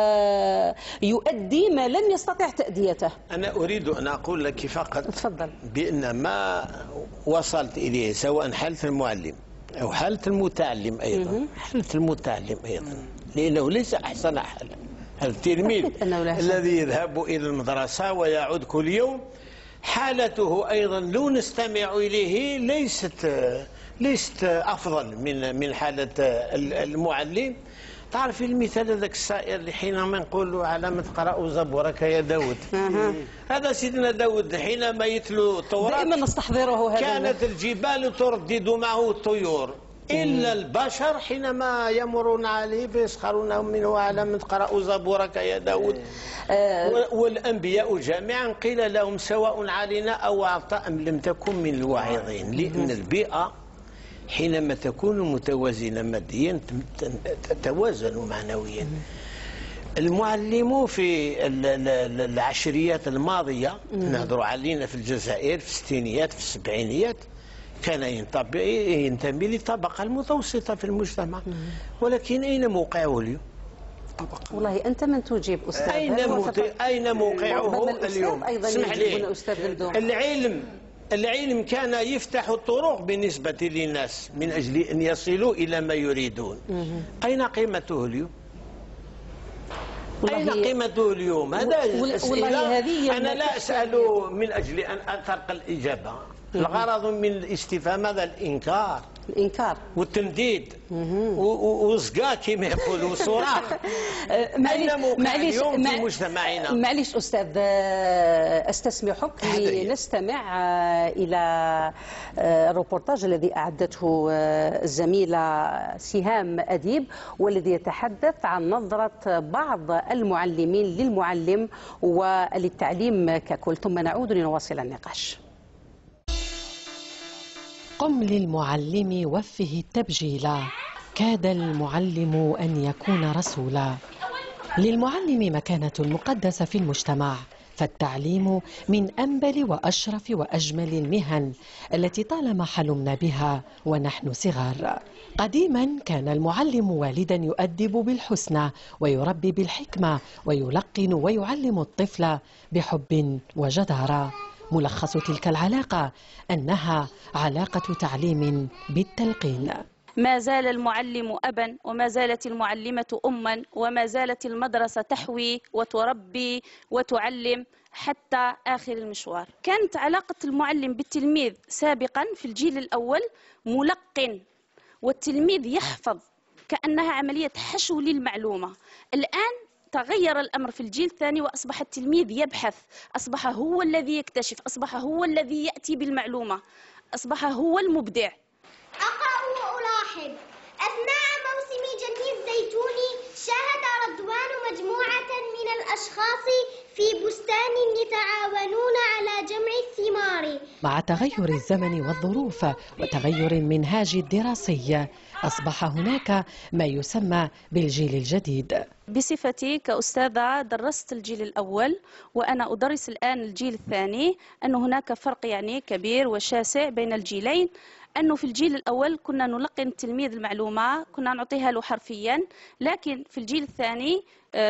يؤدي ما لم يستطع تأديته؟ أنا أريد أن أقول لك فقط تفضل بأن ما وصلت إليه سواء حالة المعلم أو حالة المتعلم أيضا، حالة المتعلم أيضا لأنه ليس أحسن حالة. التلميذ الذي يذهب إلى المدرسة ويعود كل يوم حالته أيضا لو نستمع إليه ليست ليست أفضل من من حالة المعلم. تعرفي المثال هذاك السائر اللي حينما نقول له علامة قرأ زبورك يا داود، هذا سيدنا داود حينما يتلو التوراة دائما نستحضره هذا، كانت الجبال تردد معه الطيور إلا البشر حينما يمرون عليه فيسخرون منه علامة قرأ زبورك يا داود. والأنبياء جميعا قيل لهم سواء علينا أو أعطى أم لم تكن من الواعظين، لأن البيئة حينما تكون متوازنة ماديا تتوازن معنويا. المعلم في العشريات الماضية نهضروا علينا في الجزائر في الستينيات في السبعينيات كان ينتمي للطبقة المتوسطة في المجتمع، ولكن أين موقعه اليوم؟ والله أنت من تجيب أستاذ. أين موت... أين موقعه اليوم؟ اسمح لي العلم العلم كان يفتح الطرق بالنسبة للناس من أجل أن يصلوا إلى ما يريدون. أين قيمته اليوم؟ أين قيمته اليوم؟ هذا أسئلة أنا لا أسأل من أجل أن أطرق الإجابة. الغرض من الاستفهام هذا الإنكار الإنكار والتنديد وزقا كما يقولوا صراخ. معليش اليوم في مجتمعنا. معليش أستاذ أستسمحك لنستمع إلى الروبورتاج الذي أعدته الزميلة سهام أديب والذي يتحدث عن نظرة بعض المعلمين للمعلم وللتعليم ككل، ثم نعود لنواصل النقاش. قم للمعلم وفه التبجيلا، كاد المعلم أن يكون رسولا. للمعلم مكانة مقدسة في المجتمع، فالتعليم من أنبل وأشرف وأجمل المهن التي طالما حلمنا بها ونحن صغار. قديما كان المعلم والدا يؤدب بالحسنى ويربي بالحكمة ويلقن ويعلم الطفل بحب وجدارة. ملخص تلك العلاقة أنها علاقة تعليم بالتلقين. ما زال المعلم أبا وما زالت المعلمة أما وما زالت المدرسة تحوي وتربي وتعلم حتى آخر المشوار. كانت علاقة المعلم بالتلميذ سابقا في الجيل الأول ملقن والتلميذ يحفظ كأنها عملية حشو للمعلومة. الآن تغير الأمر في الجيل الثاني وأصبح التلميذ يبحث، أصبح هو الذي يكتشف، أصبح هو الذي يأتي بالمعلومة، أصبح هو المبدع. أقرأ وألاحظ أثناء موسم جني الزيتون شاهد رضوان مجموعة من الأشخاص في بستان يتعاونون على جمع الثمار. مع تغير الزمن والظروف وتغير المنهاج الدراسي أصبح هناك ما يسمى بالجيل الجديد. بصفتي كأستاذة درست الجيل الأول وأنا أدرس الآن الجيل الثاني، أن هناك فرق يعني كبير وشاسع بين الجيلين. أنه في الجيل الأول كنا نلقن التلميذ المعلومة، كنا نعطيها له حرفيا، لكن في الجيل الثاني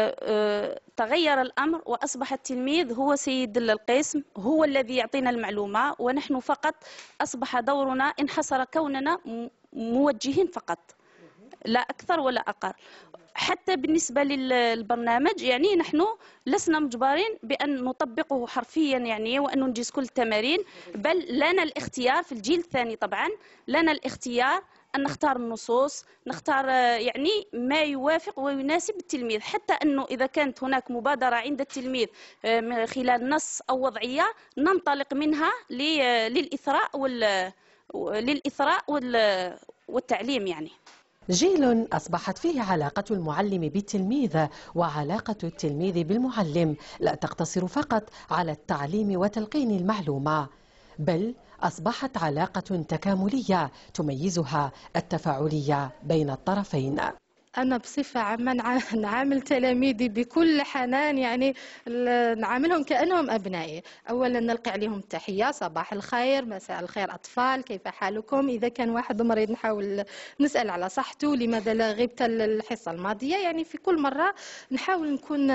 تغير الأمر وأصبح التلميذ هو سيد القسم، هو الذي يعطينا المعلومة ونحن فقط أصبح دورنا انحصر كوننا موجهين فقط لا أكثر ولا أقل. حتى بالنسبة للبرنامج يعني نحن لسنا مجبرين بأن نطبقه حرفيا يعني وأن ننجز كل التمارين، بل لنا الاختيار في الجيل الثاني طبعا، لنا الاختيار أن نختار النصوص، نختار يعني ما يوافق ويناسب التلميذ، حتى أنه إذا كانت هناك مبادرة عند التلميذ من خلال نص أو وضعية ننطلق منها للإثراء وال للإثراء والتعليم. يعني جيل أصبحت فيه علاقة المعلم بالتلميذ وعلاقة التلميذ بالمعلم لا تقتصر فقط على التعليم وتلقين المعلومة، بل أصبحت علاقة تكاملية تميزها التفاعلية بين الطرفين. أنا بصفة عامة نعامل تلاميذي بكل حنان، يعني نعاملهم كأنهم أبنائي. أولا نلقي عليهم التحية، صباح الخير، مساء الخير أطفال، كيف حالكم؟ إذا كان واحد مريض نحاول نسأل على صحته، لماذا لا غبت الحصة الماضية. يعني في كل مرة نحاول نكون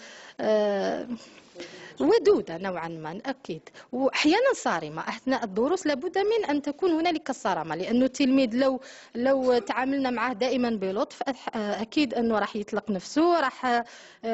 ودودة نوعا ما أكيد، وأحيانا صارمة أثناء الدروس. لابد من أن تكون هنالك الصرامة، لأنه التلميذ لو لو تعاملنا معه دائما بلطف أكيد أنه راح يطلق نفسه، راح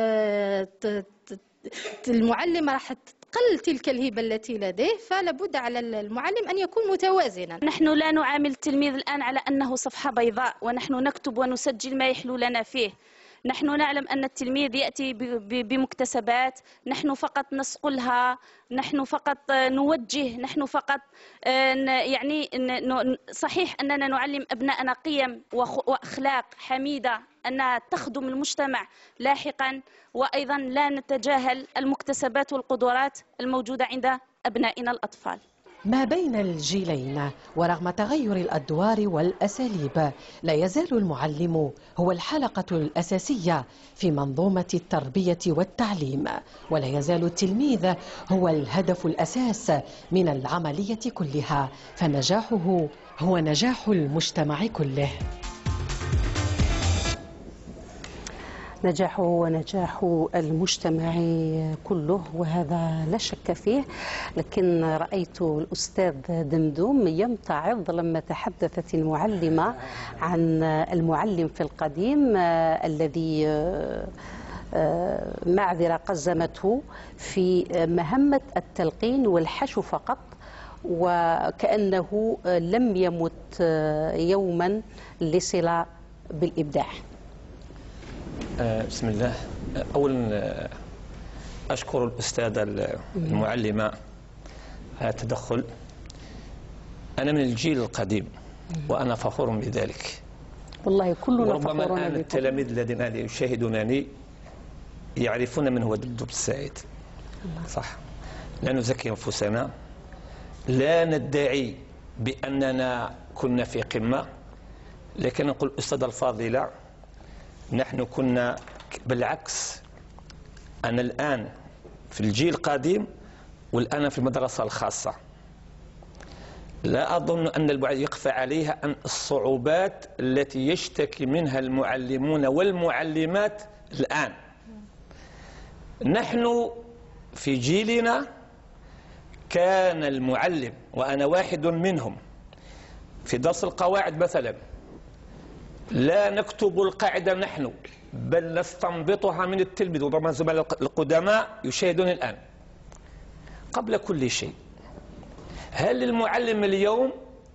المعلمة راح تقل تلك الهبة التي لديه. فلابد على المعلم أن يكون متوازنا. نحن لا نعامل التلميذ الآن على أنه صفحة بيضاء ونحن نكتب ونسجل ما يحلو لنا فيه. نحن نعلم أن التلميذ يأتي بمكتسبات، نحن فقط نصقلها، نحن فقط نوجه، نحن فقط يعني صحيح أننا نعلم أبناءنا قيم وأخلاق حميدة أنها تخدم المجتمع لاحقا، وأيضا لا نتجاهل المكتسبات والقدرات الموجودة عند أبنائنا الأطفال. ما بين الجيلين ورغم تغير الأدوار والأساليب، لا يزال المعلم هو الحلقة الأساسية في منظومة التربية والتعليم، ولا يزال التلميذ هو الهدف الأساس من العملية كلها، فنجاحه هو نجاح المجتمع كله. نجاحه ونجاح المجتمع كله، وهذا لا شك فيه. لكن رأيت الأستاذ دمدوم يمتعض لما تحدثت المعلمة عن المعلم في القديم الذي معذرة قزمته في مهمة التلقين والحشو فقط، وكأنه لم يمت يوما لصلة بالإبداع. بسم الله. أولا أشكر الأستاذة المعلمة على التدخل. أنا من الجيل القديم وأنا فخور بذلك، والله كلنا وربما فخورون الآن بكم. التلاميذ الذين يشاهدونني يعرفون من هو دبدوب السعيد. صح، لا نزكي أنفسنا، لا ندعي بأننا كنا في قمة، لكن نقول الأستاذة الفاضلة نحن كنا بالعكس. أنا الآن في الجيل القديم والآن في المدرسة الخاصة. لا أظن أن المعلم يخفى عليها أن الصعوبات التي يشتكي منها المعلمون والمعلمات الآن. نحن في جيلنا كان المعلم، وأنا واحد منهم، في درس القواعد مثلا لا نكتب القاعدة نحن، بل نستنبطها من التلميذ. وربما الزملاء القدماء يشاهدون الآن. قبل كل شيء، هل المعلم اليوم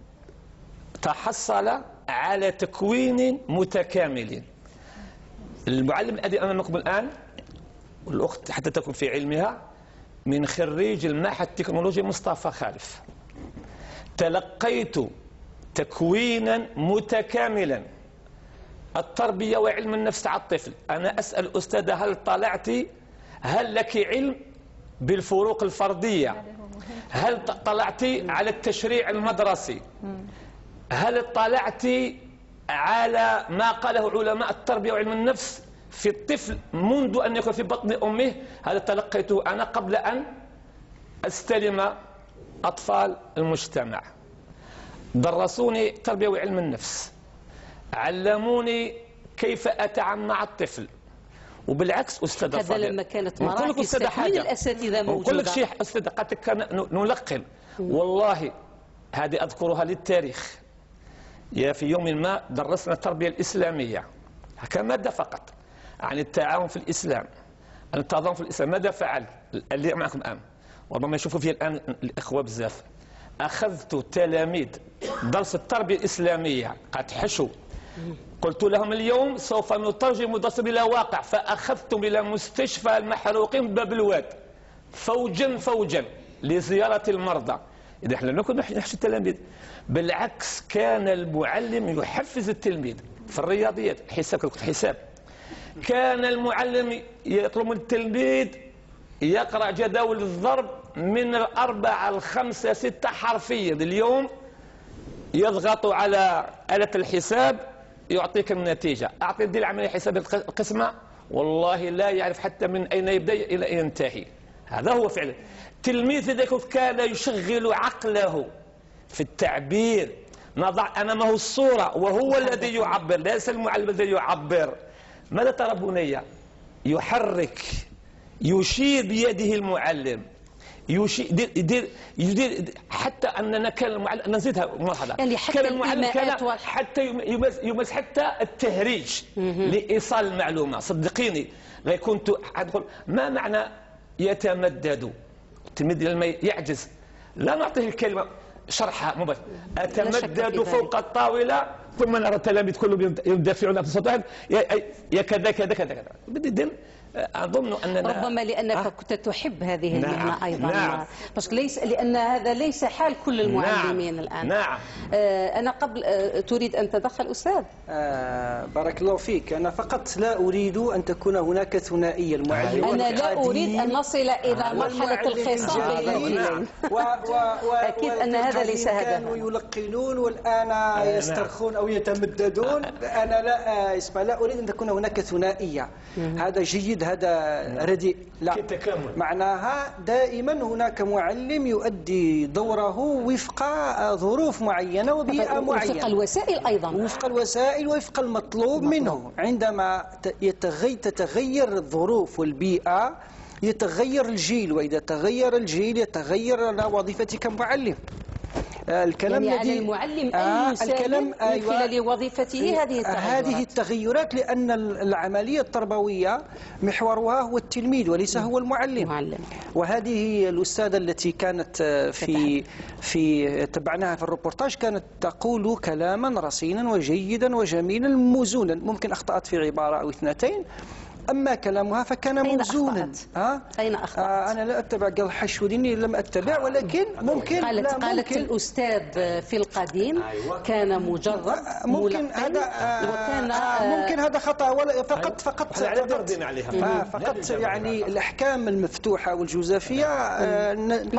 تحصل على تكوين متكامل؟ المعلم الذي أمامكم الآن والأخت حتى تكون في علمها من خريج المعهد التكنولوجي مصطفى خالف. تلقيت تكوينا متكاملا، التربية وعلم النفس على الطفل. أنا أسأل أستاذة هل طلعت هل لك علم بالفروق الفردية؟ هل طلعت على التشريع المدرسي؟ هل اطلعت على ما قاله علماء التربية وعلم النفس في الطفل منذ أن يكون في بطن أمه؟ هذا تلقيته أنا قبل أن أستلم أطفال المجتمع. درسوني تربية وعلم النفس، علموني كيف أتعامل مع الطفل. وبالعكس أستاذ هذا لما كانت مراكز تكوين الأساتذة موجودة. أقول لك شيء أستاذ، قد كان نلقن والله هذه أذكرها للتاريخ. يا في يوم ما درسنا التربية الإسلامية كمادة فقط عن التعاون في الإسلام، عن التضامن في الإسلام. ماذا فعل اللي معكم الآن؟ وربما يشوفوا فيه الآن الإخوة بزاف. أخذت تلاميذ درس التربية الإسلامية قد حشوا، قلت لهم اليوم سوف نترجم درس إلى واقع، فأخذتم إلى مستشفى المحروقين باب الواد فوجا فوجا لزيارة المرضى. إذا احنا لم نكن نحشي التلاميذ، بالعكس كان المعلم يحفز التلميذ في الرياضيات، حساب كنت حساب. كان المعلم يطلب من التلميذ يقرأ جداول الضرب من الأربعة الخمسة ستة حرفيا. اليوم يضغط على آلة الحساب يعطيك النتيجة. أعطي دي العملية حساب القسمة والله لا يعرف حتى من أين يبدأ إلى أين ينتهي. هذا هو فعلا تلميذ ذاك كان يشغل عقله في التعبير. نضع أنا ما هو الصورة وهو الذي يعبر، ليس المعلم الذي يعبر. ماذا ترى بنية؟ يحرك يشير بيده المعلم، يشير يدير يدير حتى أننا كان المعلم نزيدها ملاحظة يعني حتى كان المعلم كان والح... حتى يمس, يمس حتى التهريج لإيصال المعلومة. صدقيني غيكون أدخل ما معنى يتمدد. التلميذ لما يعجز لا نعطيه الكلمة شرحها مباشرة. أتمدد فوق الطاولة ثم نرى التلاميذ كلهم يدافعون في صوتهم يا كذا كذا كذا كذا. بدي أظن أننا ربما لأنك أه؟ كنت تحب هذه نعم المهنة أيضا. نعم. بس ليس لأن هذا ليس حال كل المعلمين. نعم. الآن نعم. آه أنا قبل آه تريد أن تدخل أستاذ؟ آه بارك الله فيك. أنا فقط لا أريد أن تكون هناك ثنائية المعلم. أنا لا أريد أن نصل إلى مرحلة الخصام بين الجيلين. أكيد أن هذا ليس هدفا. كانوا يلقنون والآن يسترخون أو يتمددون. أنا لا اسمع لا أريد أن تكون هناك ثنائية. هذا جيد هذا رديء. لا معناها دائما هناك معلم يؤدي دوره وفق ظروف معينة وبيئة معينة وفق الوسائل أيضا وفق الوسائل وفق المطلوب منه. عندما تتغير الظروف والبيئة يتغير الجيل، وإذا تغير الجيل يتغير وظيفتي كمعلم. الكلام يعني على المعلم أن يساهم من خلال وظيفته هذه التغيرات. هذه التغيرات لأن العملية التربوية محورها هو التلميذ وليس هو المعلم. معلم. وهذه الأستاذة التي كانت في في تبعناها في الروبورتاج كانت تقول كلاما رصينا وجيدا وجميلا موزونا. ممكن أخطأت في عبارة أو اثنتين، أما كلامها فكان موزونا. ها؟ أين أخطأت؟ آه أنا لا أتبع قال حشوديني لم أتبع، ولكن ممكن قالت لا قالت ممكن الأستاذ في القديم كان مجرد ممكن هذا آه وكان آه ممكن هذا خطأ ولا فقط فقط فقط, فقط يعني الأحكام المفتوحة والجوزافية آه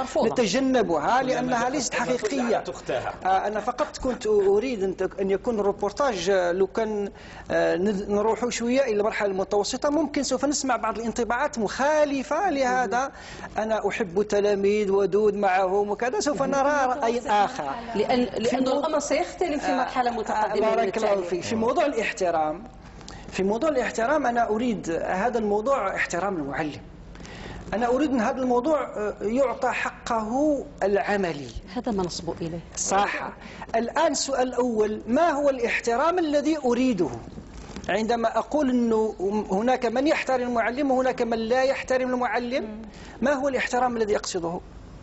نتجنبها لأنها ليست حقيقية. آه أنا فقط كنت أريد أن يكون الروبورتاج لو كان آه نروح شوية إلى المرحلة المتوسطة ممكن سوف نسمع بعض الانطباعات مخالفة لهذا. أنا أحب تلاميذ ودود معهم وكذا، سوف نرى رأي آخر لأن لأن الأمر سيختلف في مرحلة متقدمة. بارك الله فيك. في موضوع الاحترام في موضوع الاحترام أنا أريد هذا الموضوع احترام المعلم. أنا أريد أن هذا الموضوع يعطى حقه العملي. هذا ما نصب إليه. صح. الآن السؤال الأول، ما هو الاحترام الذي أريده؟ عندما أقول أنه هناك من يحترم المعلم وهناك من لا يحترم المعلم، ما هو الاحترام الذي أقصده؟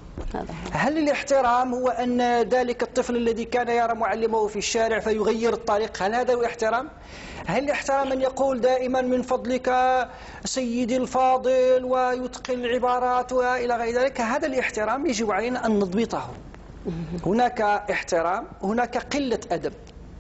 هل الاحترام هو أن ذلك الطفل الذي كان يرى معلمه في الشارع فيغير الطريق، هل هذا هو الاحترام؟ هل الاحترام أن يقول دائما من فضلك سيدي الفاضل ويتقن العبارات وإلى غير ذلك؟ هذا الاحترام يجب علينا أن نضبطه. هناك احترام، هناك قلة أدب.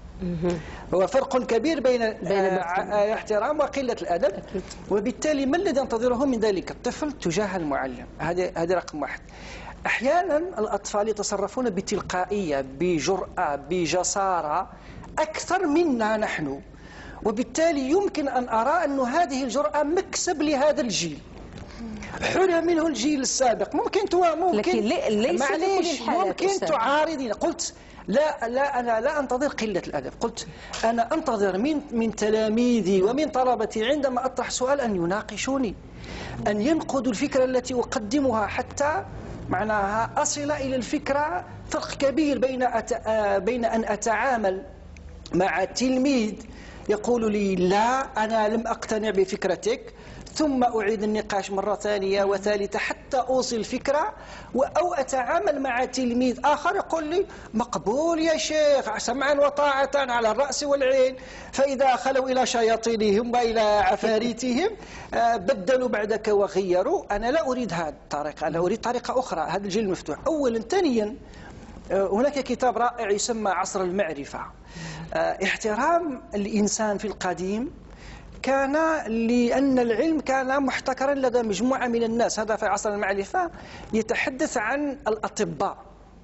هو فرق كبير بين, بين احترام وقلة الأدب. وبالتالي ما الذي ينتظره من ذلك الطفل تجاه المعلم؟ هذا هذا رقم واحد. أحيانا الأطفال يتصرفون بتلقائية بجرأة بجسارة أكثر منا نحن، وبالتالي يمكن أن أرى أن هذه الجرأة مكسب لهذا الجيل حرم منه الجيل السابق. ممكن تو ممكن لكن ليس معليش ممكن تعارضين. قلت لا لا أنا لا أنتظر قلة الأدب، قلت أنا أنتظر من من تلاميذي ومن طلبتي عندما أطرح سؤال أن يناقشوني، أن ينقدوا الفكرة التي أقدمها حتى معناها أصل إلى الفكرة. فرق كبير بين أت... بين أن أتعامل مع تلميذ يقول لي لا أنا لم أقتنع بفكرتك ثم أعيد النقاش مرة ثانية وثالثة حتى أوصل الفكرة، أو أتعامل مع تلميذ آخر يقول لي مقبول يا شيخ سمعا وطاعة على الرأس والعين، فإذا خلوا إلى شياطينهم وإلى عفاريتهم بدلوا بعدك وغيروا. أنا لا أريد هذه الطريقة، أنا أريد طريقة أخرى. هذا الجيل المفتوح أولا. ثانيا هناك كتاب رائع يسمى عصر المعرفة. احترام الإنسان في القديم كان لأن العلم كان محتكرا لدى مجموعة من الناس. هذا في عصر المعرفة يتحدث عن الأطباء.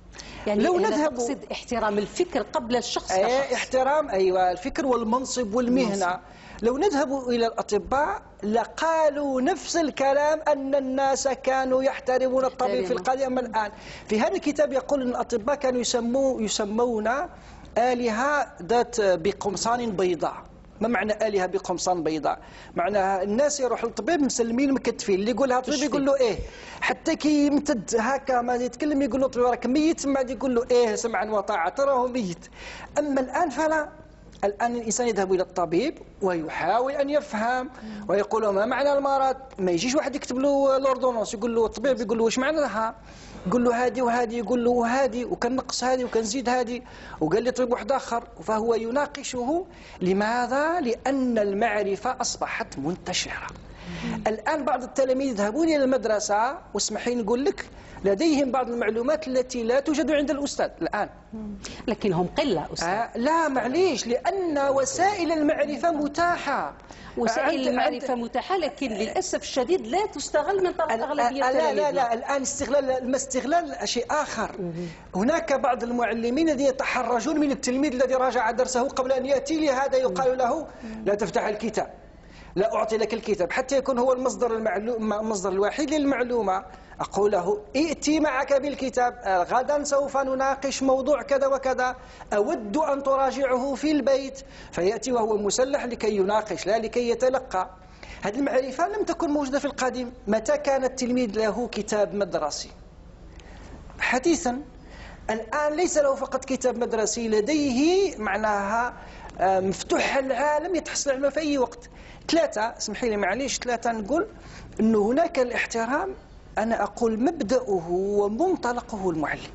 يعني لو لا نذهب تقصد احترام الفكر قبل الشخص كشخص. أي احترام، أيوة، الفكر والمنصب والمهنة. مصر. لو نذهب إلى الأطباء لقالوا نفس الكلام، أن الناس كانوا يحترمون الطبيب في القديم. أما الآن في هذا الكتاب يقول أن الأطباء كانوا يسمو يسمون آلهة ذات بقمصان بيضاء. ما معنى آلهة بقمصان بيضاء؟ معناها الناس يروح للطبيب مسلمين مكتفين، اللي يقولها الطبيب يقول له إيه، حتى كي يمتد هكا ما يتكلم يقول له الطبيب راك ميت، ما يقول له إيه سمعا وطاعة تراه ميت. أما الآن فلا، الآن الإنسان يذهب إلى الطبيب ويحاول أن يفهم ويقول له ما معنى المرض. ما يجيش واحد يكتب له الأوردونونس يقول له الطبيب يقول له واش معنى لها، يقول له هذه وهذه، يقول له هذه وكنقص هذه وكنزيد هذه، وقال لي طبيب واحد آخر، فهو يناقشه. لماذا؟ لأن المعرفة أصبحت منتشرة. الآن بعض التلاميذ يذهبون إلى المدرسة، واسمحي نقول لك لديهم بعض المعلومات التي لا توجد عند الأستاذ الآن، لكنهم قلة أستاذ. آه لا معليش، لأن وسائل المعرفة متاحة. وسائل المعرفة متاحة، لكن للأسف الشديد لا تستغل من طرف أغلبية التلاميذ. لا لا لا، الآن استغلال ما استغلال شيء آخر. هناك بعض المعلمين الذين يتحرجون من التلميذ الذي راجع درسه قبل أن يأتي لي، هذا يقال له لا تفتح الكتاب، لا أعطي لك الكتاب حتى يكون هو المصدر المعلوم المصدر الوحيد للمعلومة. أقول له ائتي معك بالكتاب، غدا سوف نناقش موضوع كذا وكذا، أود أن تراجعه في البيت. فيأتي وهو مسلح لكي يناقش لا لكي يتلقى. هذه المعرفة لم تكن موجودة في القديم. متى كان التلميذ له كتاب مدرسي؟ حديثا. الآن ليس له فقط كتاب مدرسي، لديه معناها مفتوح العالم يتحصل علمه في أي وقت. ثلاثة، اسمحي لي معليش، ثلاثة نقول أنه هناك الاحترام. أنا أقول مبدأه ومنطلقه المعلم.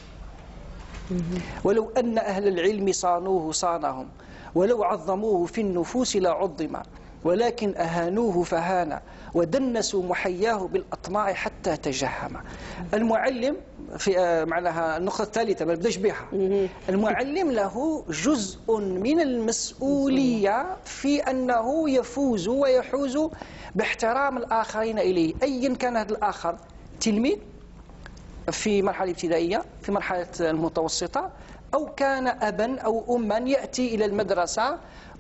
ولو أن أهل العلم صانوه صانهم، ولو عظموه في النفوس لعظم، ولكن أهانوه فهان، ودنسوا محياه بالأطماع حتى تجهم. المعلم في معناها النقطة الثالثة ما نبداش بها. المعلم له جزء من المسؤولية في أنه يفوز ويحوز باحترام الآخرين إليه، أيا كان هذا الآخر، تلميذ في مرحلة ابتدائية، في مرحلة المتوسطة، أو كان أبا أو أما يأتي إلى المدرسة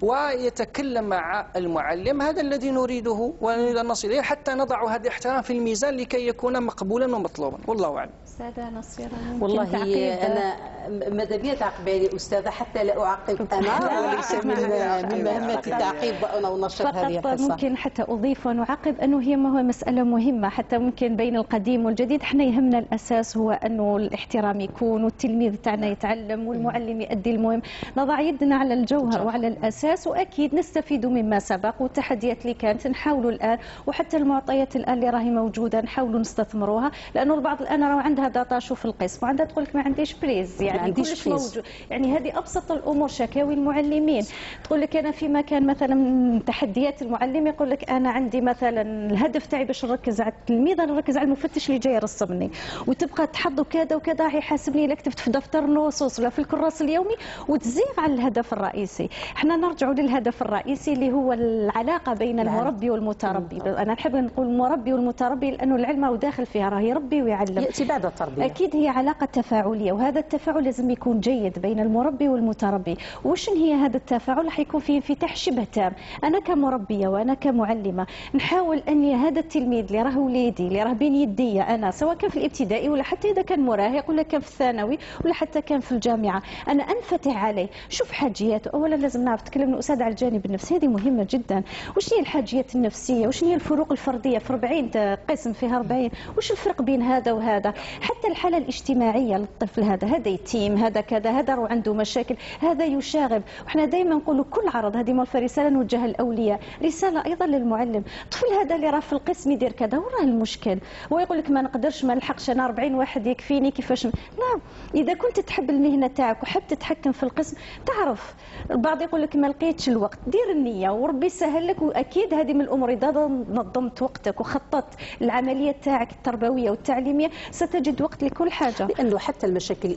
ويتكلم مع المعلم. هذا الذي نريده ونريد أن نصل إليه حتى نضع هذا الاحترام في الميزان لكي يكون مقبولا ومطلوبا. والله أعلم. أستاذة نصيرة، والله أنا ماذا بي تعقباني أستاذة حتى لا أعقب أنا، وليس من من مهمتي التعقيب وأنا ونشر هذه القصة. فقط ممكن حتى أضيف ونعقب أنه هي ما هو مسألة مهمة حتى ممكن بين القديم والجديد. احنا يهمنا الأساس هو أنه الاحترام يكون، والتلميذ تاعنا يتعلم، والمعلم يؤدي المهم. نضع يدنا على الجوهر وعلى الأساس، وأكيد نستفيد مما سبق والتحديات اللي كانت نحاولوا الآن، وحتى المعطيات الآن اللي راهي موجودة نحاولوا نستثمروها. لأنه البعض الآن راه عندها داتا شوف القسم وعندها تقول لك ما عنديش بريز، يعني كلش موجود. يعني هذه أبسط الأمور. شكاوي المعلمين تقول لك أنا في مكان مثلا تحديات المعلم يقول لك أنا عندي مثلا الهدف تاعي باش نركز على التلميذ، أنا نركز على المفتش اللي جاي يرسمني، وتبقى تحضر كذا وكذا يحاسبني إلا كتبت في دفتر نصوص ولا في الكراس اليومي، وتزيغ على الهدف الرئيسي. احنا نرجع للهدف الرئيسي اللي هو العلاقة بين المربي والمتربي. أنا نحب نقول المربي والمتربي لأنه العلم هو داخل فيها، راه يربي ويعلم، يأتي بعد التربية. أكيد هي علاقة تفاعلية، وهذا التفاعل لازم يكون جيد بين المربي والمتربي. وش هي هذا التفاعل؟ راح يكون فيه انفتاح شبه تام. أنا كمربية وأنا كمعلمة نحاول أني هذا التلميذ اللي راه وليدي اللي راه بين يدي أنا، سواء كان في الابتدائي ولا حتى إذا كان مراهق ولا كان في الثانوي ولا حتى كان في الجامعة، أنا أنفتح عليه. شوف حاجياته. أولا لازم نعرف تكلم الأستاذ على الجانب النفسي، هذه مهمة جدا. وش هي الحاجيات النفسية؟ وش هي الفروق الفردية؟ في أربعين قسم فيها أربعين، وش الفرق بين هذا وهذا؟ حتى الحالة الاجتماعية للطفل، هذا هذا يتيم، هذا كذا، هذا رو عنده مشاكل، هذا يشاغب. وإحنا دائما نقولوا كل عرض، هذه مالفة رسالة نوجهها للأولياء، رسالة أيضا للمعلم. الطفل هذا اللي راه في القسم يدير كذا وراه المشكل، هو يقول لك ما نقدرش ما نلحقش أنا أربعين واحد يكفيني كيفاش. لا، إذا كنت تحب المهنة تاعك وحب تتحكم في القسم تعرف. البعض يقول لك ما لقيتش الوقت، دير النية وربي يسهل لك. وأكيد هذه من الأمور إذا نظمت وقتك وخططت العملية تاعك التربوية والتعليمية ستجد وقت لكل حاجة. لأنه حتى المشاكل الاجتماعية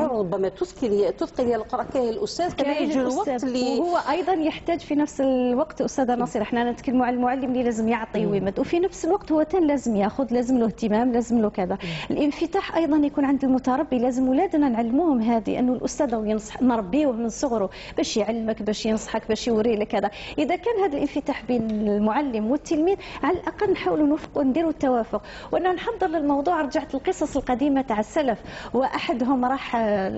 شعور ربما تثقل تثقل القراءة الاستاذ كما يجي الوقت اللي وهو ايضا يحتاج في نفس الوقت استاذه نصير، احنا نتكلموا على المعلم اللي لازم يعطي ويمد، وفي نفس الوقت هو تان لازم ياخذ، لازم له اهتمام، لازم له كذا. الانفتاح ايضا يكون عند المتربي، لازم ولادنا نعلموهم هذه انه الاستاذ وينصح نربيوه من صغره باش يعلمك، باش ينصحك، باش يوري لك هذا. اذا كان هذا الانفتاح بين المعلم والتلميذ على الاقل نحاولوا نوفقوا نديروا التوافق. وانا نحضر للموضوع رجعت القصص القديمه تاع السلف، واحدهم راح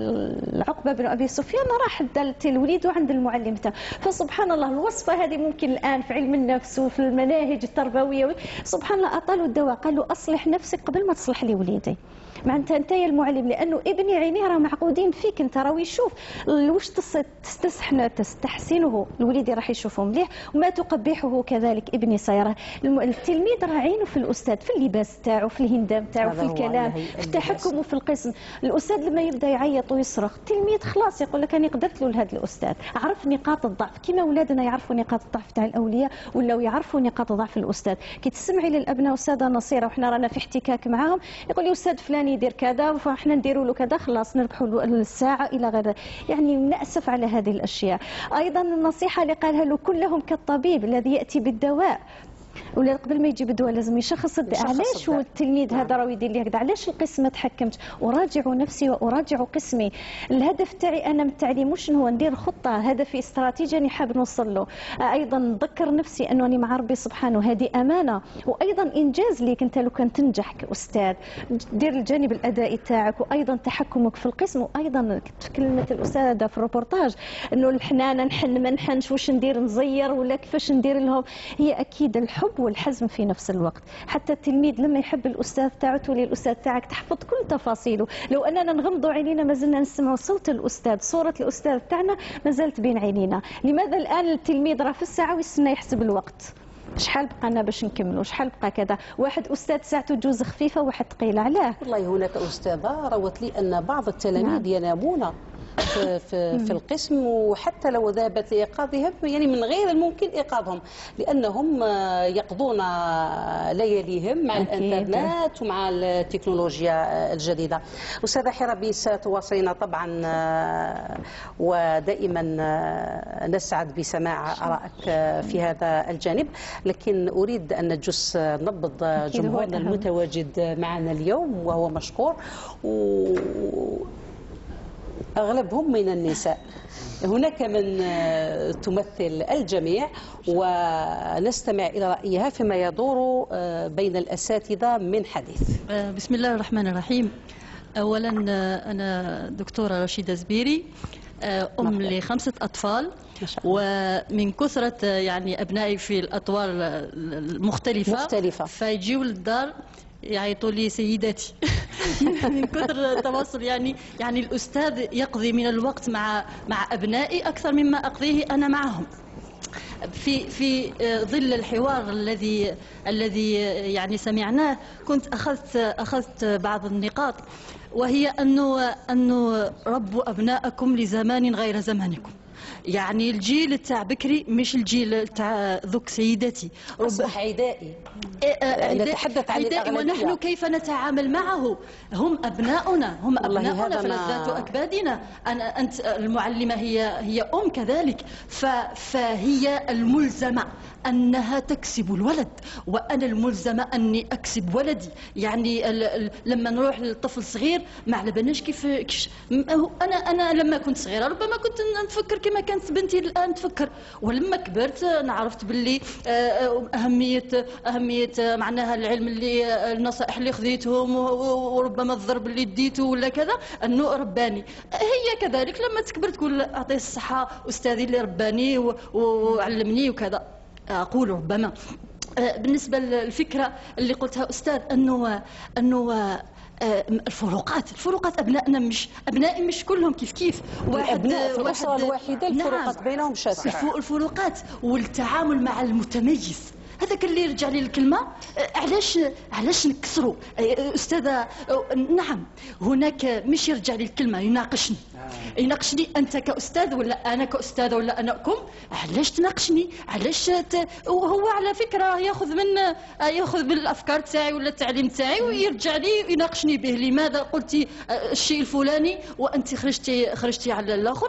العقبه بن ابي سفيان راح دالت الوليد وعند المعلم تاعه، فسبحان الله الوصفه هذه ممكن الان في علم النفس وفي المناهج التربويه سبحان الله اطالوا الدواء، قالوا اصلح نفسك قبل ما تصلح لي وليدي. معناتها انت يا المعلم، لانه ابني عينيه راه معقودين فيك انت، راه يشوف واش تستحسن تستحسنه الوليد راح يشوفه مليح، وما تقبحه كذلك ابني سيرى. التلميذ راه عينه في الاستاذ، في اللباس تاعو، في الهندام تاعو، في الكلام، في تحكمه في القسم. الاستاذ لما يبدا يعيط ويصرخ التلميذ خلاص يقول لك انا قدرت له لهذا الاستاذ، عرف نقاط الضعف كما اولادنا يعرفوا نقاط الضعف تاع الاولياء ولاو يعرفوا نقاط ضعف الاستاذ. كي تسمعي للابناء استاذه نصيره وحنا رانا في احتكاك معاهم، يقول لي استاذ فلان يدير كذا فاحنا نديروا له كذا، خلاص نربحوا له الساعه الى غير. يعني ناسف على هذه الاشياء. ايضا النصيحه اللي قالها له كلهم كالطبيب الذي ياتي بالدواء، ولا قبل ما يجيب الدواء لازم يشخص الدواء. علاش هو التلميذ هذا راه يدير لي هكذا؟ علاش القسم ما تحكمتش؟ اراجع نفسي واراجع قسمي. الهدف تاعي انا من التعليم واش هو؟ ندير خطه، هدفي استراتيجيه راني حاب نوصل له. ايضا نذكر نفسي انني مع ربي سبحانه، هذه امانه وايضا انجاز ليك انت لو كان تنجح كاستاذ. دير الجانب الادائي تاعك وايضا تحكمك في القسم. وايضا كلمه الاستاذه في الروبورتاج انه الحنانه نحن ما نحنش، واش ندير نزير ولا كيفاش ندير لهم. هي اكيد الحب والحزم في نفس الوقت. حتى التلميذ لما يحب الاستاذ تاعو تولي الاستاذ تاعك تحفظ كل تفاصيله. لو اننا نغمضوا عينينا ما زلنا نسمعوا صوت الاستاذ، صوره الاستاذ تاعنا ما زالت بين عينينا. لماذا الان التلميذ راه في الساعه ويستنى يحسب الوقت؟ شحال بقى باش نكملوا؟ شحال بقى كذا؟ واحد استاذ ساعته تجوز خفيفه واحد ثقيله. علاه؟ والله هناك استاذه روت لي ان بعض التلاميذ نعم. ينامون في, في, في القسم، وحتى لو ذهبت لإيقاظهم يعني من غير الممكن إيقاظهم، لأنهم يقضون لياليهم مع الإنترنت ومع التكنولوجيا الجديدة. أستاذة حربي ستواصلين طبعا، ودائما نسعد بسماع آرائك في هذا الجانب، لكن أريد أن نجس نبض جمهورنا المتواجد معنا اليوم وهو مشكور، و أغلبهم من النساء. هناك من تمثل الجميع، ونستمع إلى رأيها فيما يدور بين الأساتذة من حديث. بسم الله الرحمن الرحيم. أولا أنا دكتورة رشيدة زبيري، أم لخمسة أطفال، ومن كثرة يعني أبنائي في الأطوار المختلفة مختلفة فيجيوا للدار يعيطوا لي سيداتي من كثر التواصل. يعني يعني الأستاذ يقضي من الوقت مع مع أبنائي أكثر مما أقضيه أنا معهم. في في ظل الحوار الذي الذي يعني سمعناه، كنت أخذت أخذت بعض النقاط، وهي أنه أنه ربوا أبناءكم لزمان غير زمانكم. يعني الجيل تاع بكري مش الجيل تاع ذوك سيداتي، أصبح عدائي. نتحدث عن الأغلبية، ونحن كيف نتعامل معه؟ هم أبناؤنا، هم أبناؤنا فلذات أكبادنا. أنا أنت المعلمة هي هي أم كذلك، فهي الملزمة أنها تكسب الولد، وأنا الملزمة أني أكسب ولدي. يعني لما نروح للطفل صغير ما على بالناش كيف كيش أنا أنا لما كنت صغيرة ربما كنت نفكر كما كانت بنتي الآن تفكر، ولما كبرت أنا عرفت باللي أهمية أهمية معناها العلم اللي النصائح اللي خذيتهم، وربما الضرب اللي ديته ولا كذا أنه رباني. هي كذلك لما تكبر تقول أعطيه الصحة أستاذي اللي رباني وعلمني وكذا. أقول ربما بالنسبة للفكرة اللي قلتها أستاذ أنه أنه الفروقات الفروقات أبنائنا مش أبنائي مش كلهم كيف كيف. واحد في الأسرة الواحدة الفروقات نعم بينهم شاسعة. الفروقات والتعامل مع المتميز، هذاك اللي يرجع لي الكلمه علاش علاش نكسروا استاذه. نعم هناك مش يرجع لي الكلمه يناقشني يناقشني انت كاستاذ ولا انا كاستاذه ولا اناكم. علاش تناقشني علاش ت... وهو على فكره ياخذ من ياخذ بالافكار تاعي ولا التعليم تاعي ويرجع لي يناقشني به. لماذا قلتي الشيء الفلاني وانت خرجتي خرجتي على الاخر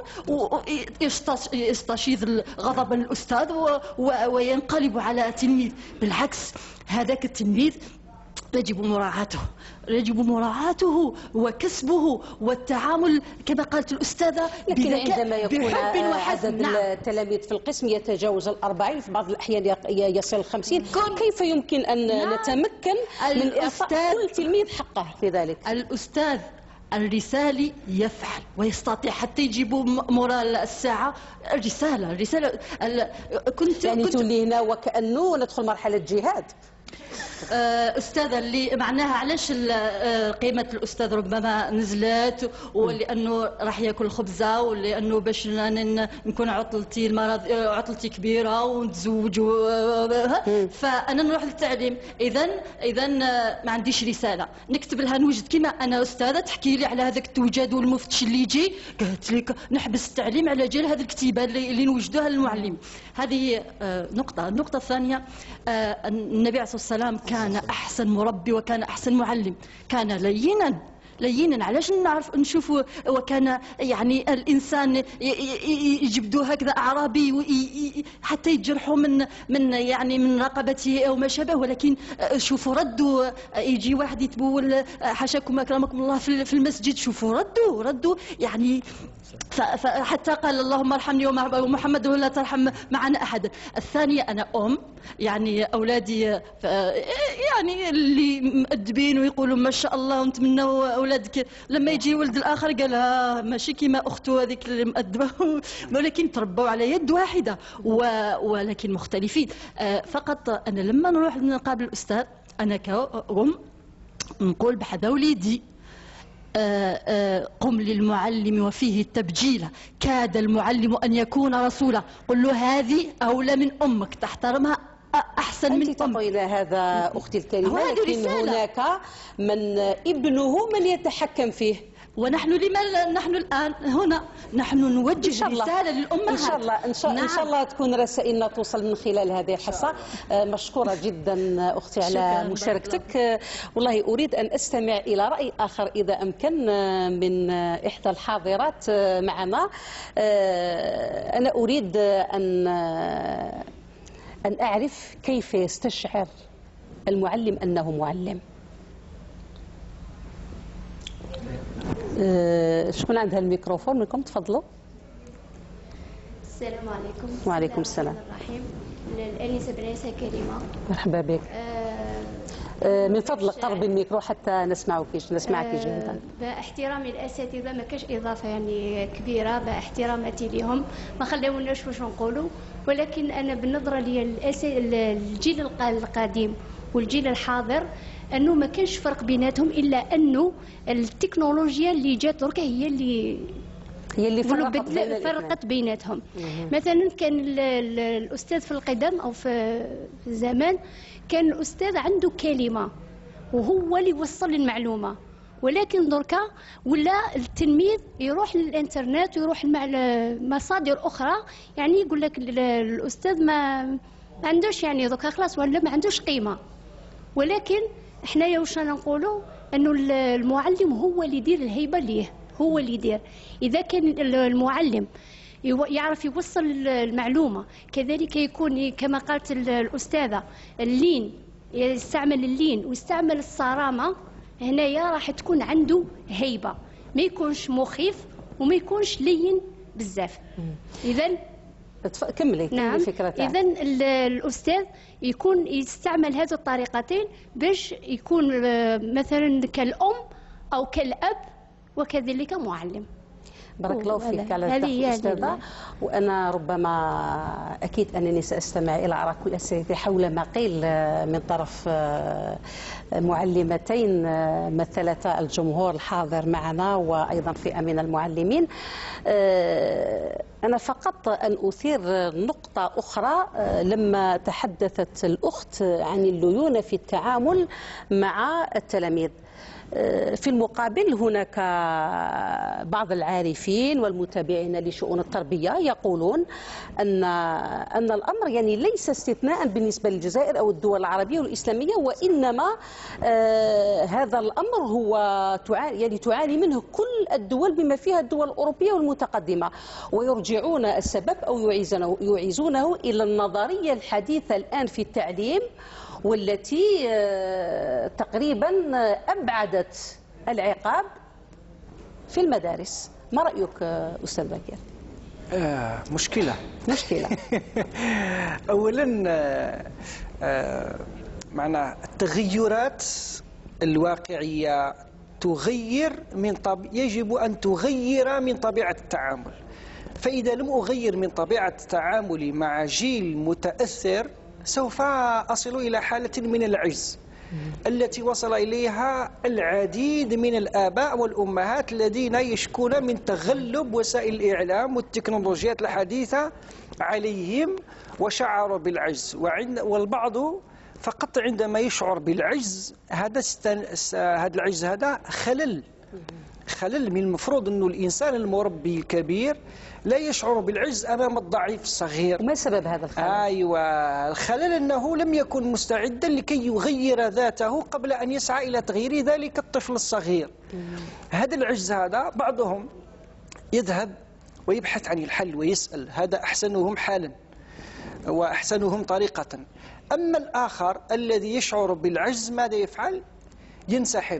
ويستشيذ غضب الاستاذ وينقلب على تلميذ. بالعكس هذاك التلميذ يجب مراعاته يجب مراعاته وكسبه والتعامل كما قالت الأستاذة لكن عندما يكون عدد نعم. التلاميذ في القسم يتجاوز الأربعين في بعض الأحيان يصل الخمسين كيف يمكن أن نعم. نتمكن من إعطاء كل تلميذ حقه في ذلك؟ الأستاذ الرسالي يفعل ويستطيع حتى يجيبوا مورا الساعة الرسالة الرسالة كنت يعني كنت تولي هنا وكأنه ندخل مرحلة جهاد. أستاذة اللي معناها علاش قيمة الأستاذ ربما نزلت ولأنه راح ياكل خبزة ولأنه باش نكون عطلتي المرض عطلتي كبيرة ونتزوج فأنا نروح للتعليم. إذا إذا ما عنديش رسالة نكتب لها نوجد كيما أنا أستاذة تحكي لي على هذاك التوجد والمفتش اللي يجي قالت لك نحبس التعليم على جال هذه الكتيبة اللي, اللي نوجدوها للمعلم. هذه نقطة. النقطة الثانية النبي عليه الصلاة والسلام كان أحسن مربي وكان أحسن معلم. كان لينا لينا علاش نعرف نشوفوا وكان يعني الانسان يجبدوا هكذا اعرابي حتى يتجرحوا من من يعني من رقبته او ما شابه. ولكن شوفوا ردوا يجي واحد يتبول حاشاكم اكرمكم الله في المسجد شوفوا ردوا ردوا يعني حتى قال اللهم ارحمني ومحمد ولا ترحم معنا احد. الثانيه انا ام يعني اولادي يعني اللي مؤدبين ويقولوا ما شاء الله ونتمنوا اولادك لما يجي ولد الاخر قال ها ماشي كيما اخته هذيك اللي مؤدبه ولكن تربوا على يد واحده ولكن مختلفين. فقط انا لما نروح نقابل الاستاذ انا كأم نقول بحذا وليدي قم للمعلم وفيه التبجيل كاد المعلم أن يكون رسولا. قل له هذه أولى من أمك تحترمها أحسن من أنت تقولين هذا أختي الكريمة لكن هناك من ابنه من يتحكم فيه ونحن لما نحن الآن هنا نحن نوجه رسالة للأمهات. إن شاء الله إن شاء, نعم. إن شاء الله تكون رسائلنا توصل من خلال هذه الحصة. مشكورة جدا أختي على مشاركتك. والله أريد أن أستمع إلى رأي آخر إذا أمكن من إحدى الحاضرات معنا. أنا أريد أن أن أعرف كيف يستشعر المعلم أنه معلم. أه شكون عندها الميكروفون منكم تفضلوا. السلام عليكم. وعليكم السلام. الرحيم. الأنسة بنيسة كريمة. مرحبا بك. أه أه من فضلك قربي الميكرو حتى نسمعك نسمعك أه جيدا. باحترامي الأساتذة ما كاش إضافة يعني كبيرة باحتراماتي لهم ما خلوناش واش نقولوا ولكن أنا بالنظرة لي الجيل القديم والجيل الحاضر انه ما كانش فرق بيناتهم الا انه التكنولوجيا اللي جات درك هي اللي هي اللي فرقت, بين فرقت بيناتهم. مثلا كان الاستاذ في القدم او في الزمان كان الاستاذ عنده كلمه وهو اللي يوصل المعلومه ولكن دركا ولا التلميذ يروح للانترنت ويروح لمصادر اخرى يعني يقول لك الاستاذ ما ما عندوش يعني دركا خلاص ولا ما عندوش قيمه. ولكن احنا واش نقولوا انه المعلم هو اللي يدير الهيبه ليه هو اللي يدير. اذا كان المعلم يعرف يوصل المعلومه كذلك يكون كما قالت الاستاذه اللين يستعمل اللين ويستعمل الصرامه هنايا راح تكون عنده هيبه ما يكونش مخيف وما يكونش لين بزاف. اذا كملي نعم. الفكره تاعك. اذا الاستاذ يكون يستعمل هذه الطريقتين باش يكون مثلا كالام او كالاب وكذلك معلم. بارك الله فيك على هذه أستاذة. وأنا ربما أكيد أنني سأستمع إلى آراء كل الأساتذة حول ما قيل من طرف معلمتين مثلتا الجمهور الحاضر معنا وأيضا فئة من المعلمين. أنا فقط أن أثير نقطة أخرى لما تحدثت الأخت عن الليونة في التعامل مع التلاميذ. في المقابل هناك بعض العارفين والمتابعين لشؤون التربية يقولون أن أن الأمر يعني ليس استثناء بالنسبة للجزائر أو الدول العربية والإسلامية، وإنما هذا الأمر هو يعني تعاني منه كل الدول بما فيها الدول الأوروبية والمتقدمة، ويرجعون السبب أو يعيزونه يعيزونه إلى النظرية الحديثة الآن في التعليم، والتي تقريبا أبعدت العقاب في المدارس. ما رأيك أستاذ بكير؟ آه مشكلة مشكلة أولا آه آه معنى التغيرات الواقعية تغير من طب... يجب أن تغير من طبيعة التعامل. فإذا لم أغير من طبيعة التعامل مع جيل متأثر سوف أصل إلى حالة من العجز التي وصل إليها العديد من الآباء والأمهات الذين يشكون من تغلب وسائل الإعلام والتكنولوجيات الحديثة عليهم وشعروا بالعجز. وعند والبعض فقط عندما يشعر بالعجز هذا هذا العجز هذا خلل خلل من المفروض أنه الإنسان المربي الكبير لا يشعر بالعجز أمام الضعيف الصغير. ما سبب هذا الخلل؟ أيوة، الخلل أنه لم يكن مستعدا لكي يغير ذاته قبل أن يسعى إلى تغيير ذلك الطفل الصغير. هذا العجز هذا بعضهم يذهب ويبحث عن الحل ويسأل، هذا أحسنهم حالا وأحسنهم طريقة. أما الآخر الذي يشعر بالعجز ماذا يفعل؟ ينسحب،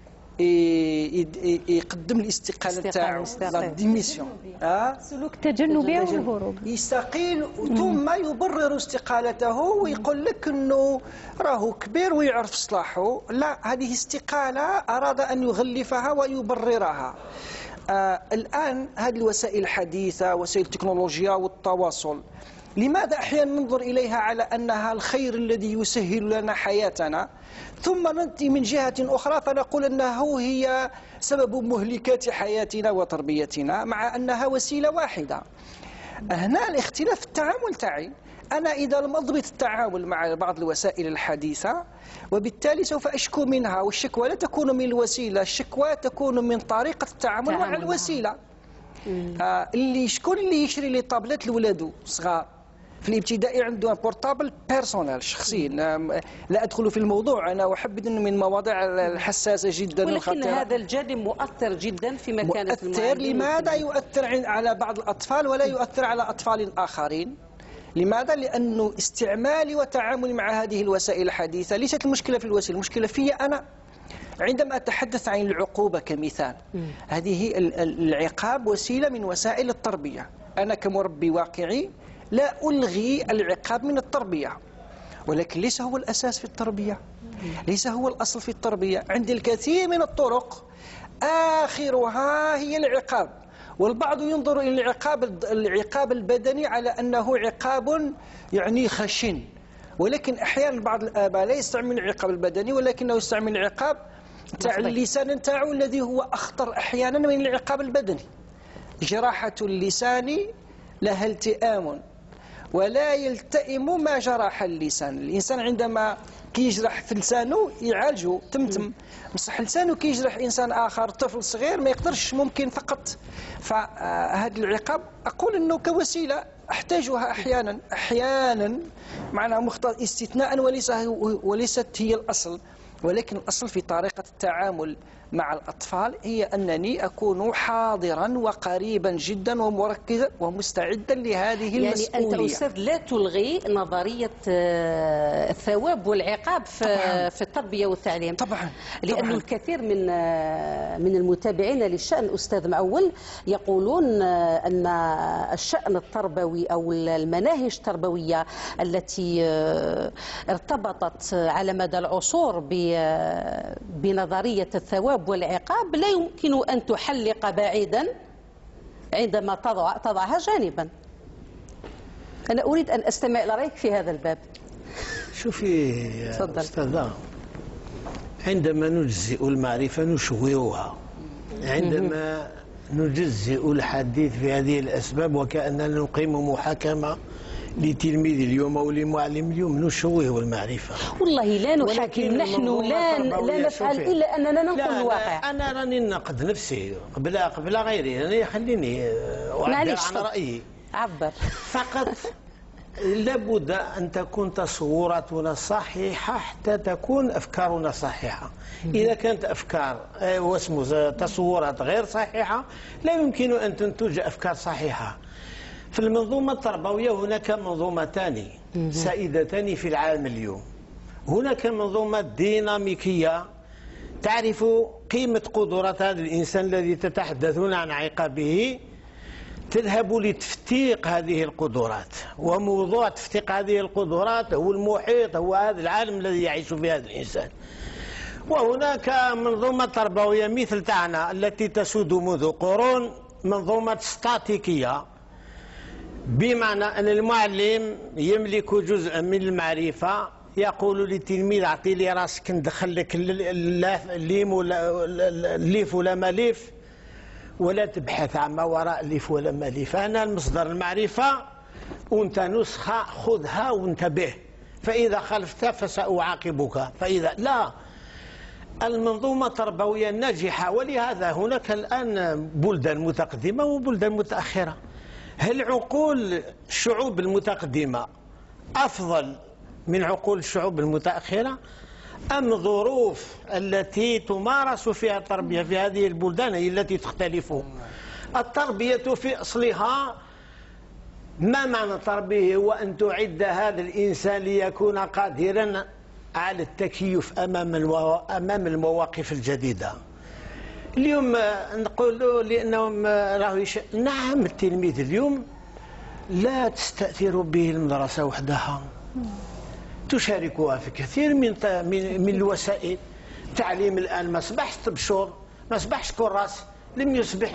يقدم الاستقالة تاعو، لا ديميسيون، سلوك تجنبي او الهروب، يستقيل ثم يبرر استقالته ويقول لك انه راهو كبير ويعرف صلاحه. لا، هذه استقالة اراد ان يغلفها ويبررها. آه الان هذه الوسائل الحديثة، وسائل التكنولوجيا والتواصل، لماذا أحيانا ننظر إليها على أنها الخير الذي يسهل لنا حياتنا، ثم نأتي من جهة أخرى فنقول أنه هي سبب مهلكات حياتنا وتربيتنا، مع أنها وسيلة واحدة؟ هنا الاختلاف في التعامل تاعي. أنا إذا لم أضبط التعامل مع بعض الوسائل الحديثة وبالتالي سوف أشكو منها، والشكوى لا تكون من الوسيلة، الشكوى تكون من طريقة التعامل مع الوسيلة. آه اللي شكون اللي يشري لي طابلت لولادو صغار في الابتدائي عنده بورتابل بيرسونال شخصي؟ لا أدخل في الموضوع، أنا أحب أنه من المواضيع الحساسة جدا ولكن والخطيرة. هذا الجانب مؤثر جدا في مكانة مؤثر. لماذا يؤثر على بعض الأطفال ولا يؤثر على أطفال آخرين؟ لماذا؟ لأنه استعمالي وتعاملي مع هذه الوسائل الحديثة ليست المشكلة في الوسيلة، المشكلة في أنا. عندما أتحدث عن العقوبة كمثال، هذه العقاب وسيلة من وسائل التربية. أنا كمربي واقعي لا ألغي العقاب من التربية، ولكن ليس هو الأساس في التربية، ليس هو الأصل في التربية. عندي الكثير من الطرق آخرها هي العقاب، والبعض ينظر إلى العقاب العقاب البدني على أنه عقاب يعني خشن، ولكن أحيانا بعض الآباء لا يستعمل العقاب البدني ولكنه يستعمل العقاب تاع اللسان تاعو الذي هو أخطر أحيانا من العقاب البدني. جراحة اللسان لها التئام ولا يلتئم ما جرح اللسان. الإنسان عندما كيجرح في لسانه يعالجه تمتم، بصح لسانه كيجرح إنسان آخر طفل صغير ما يقدرش، ممكن فقط. فهذا العقاب أقول أنه كوسيلة أحتاجها أحيانا أحيانا معناها مختار استثناء وليس وليست هي الأصل، ولكن الأصل في طريقة التعامل مع الأطفال هي أنني أكون حاضرا وقريبا جدا ومركزا ومستعدا لهذه يعني المسؤولية. يعني أنت أستاذ لا تلغي نظرية الثواب والعقاب في, في التربية والتعليم طبعا، لأن طبعاً. الكثير من من المتابعين للشأن أستاذ معول يقولون أن الشأن التربوي أو المناهج التربوية التي ارتبطت على مدى العصور بنظرية الثواب والعقاب لا يمكن أن تحلق بعيدا عندما تضع تضعها جانبا. أنا أريد أن أستمع إلى رأيك في هذا الباب. شوفي يا أستاذة، عندما نجزئ المعرفة نشوهها، عندما نجزئ الحديث في هذه الأسباب وكأننا نقيم محاكمة لتلميذ اليوم أو لمعلم اليوم، نشوه المعرفة. والله لا نحاكم، نحن لا لا نفعل إلا أننا ننقل الواقع. أنا راني ننقد نفسي قبل قبل غيري، راني خليني أعبر عن رأيي. عبر. فقط لابد أن تكون تصوراتنا صحيحة حتى تكون أفكارنا صحيحة. إذا كانت أفكار واسمه تصورات غير صحيحة لا يمكن أن تنتج أفكار صحيحة. في المنظومة التربوية هناك منظومتان سائدتان في العالم اليوم. هناك منظومة ديناميكية تعرف قيمة قدرات هذا الإنسان الذي تتحدثون عن عقابه، تذهب لتفتيق هذه القدرات، وموضوع تفتيق هذه القدرات هو المحيط، هو هذا العالم الذي يعيش فيه هذا الإنسان. وهناك منظومة تربوية مثل تاعنا التي تسود منذ قرون، منظومة ستاتيكية، بمعنى أن المعلم يملك جزءا من المعرفة، يقول للتلميذ أعطي لي راسك ندخل لك الليم ولا الليف ولا ما ليف، ولا تبحث عن ما وراء الليف ولا ما ليف، أنا المصدر المعرفة وأنت نسخة خذها وانتبه، فإذا خالفت فسأعاقبك، فإذا لا. المنظومة التربوية ناجحة، ولهذا هناك الآن بلدان متقدمة وبلدان متأخرة. هل عقول الشعوب المتقدمة أفضل من عقول الشعوب المتأخرة، أم ظروف التي تمارس فيها التربية في هذه البلدان هي التي تختلف؟ التربية في أصلها، ما معنى التربية؟ هو أن تعد هذا الإنسان ليكون قادرا على التكيف أمام أمام المواقف الجديدة. اليوم نقول لأنهم راهو يش... نعم التلميذ اليوم لا تستأثر به المدرسة وحدها، تشاركها في كثير من من الوسائل. التعليم الآن ما أصبحش تبشر، ما أصبحش كراس، لم يصبح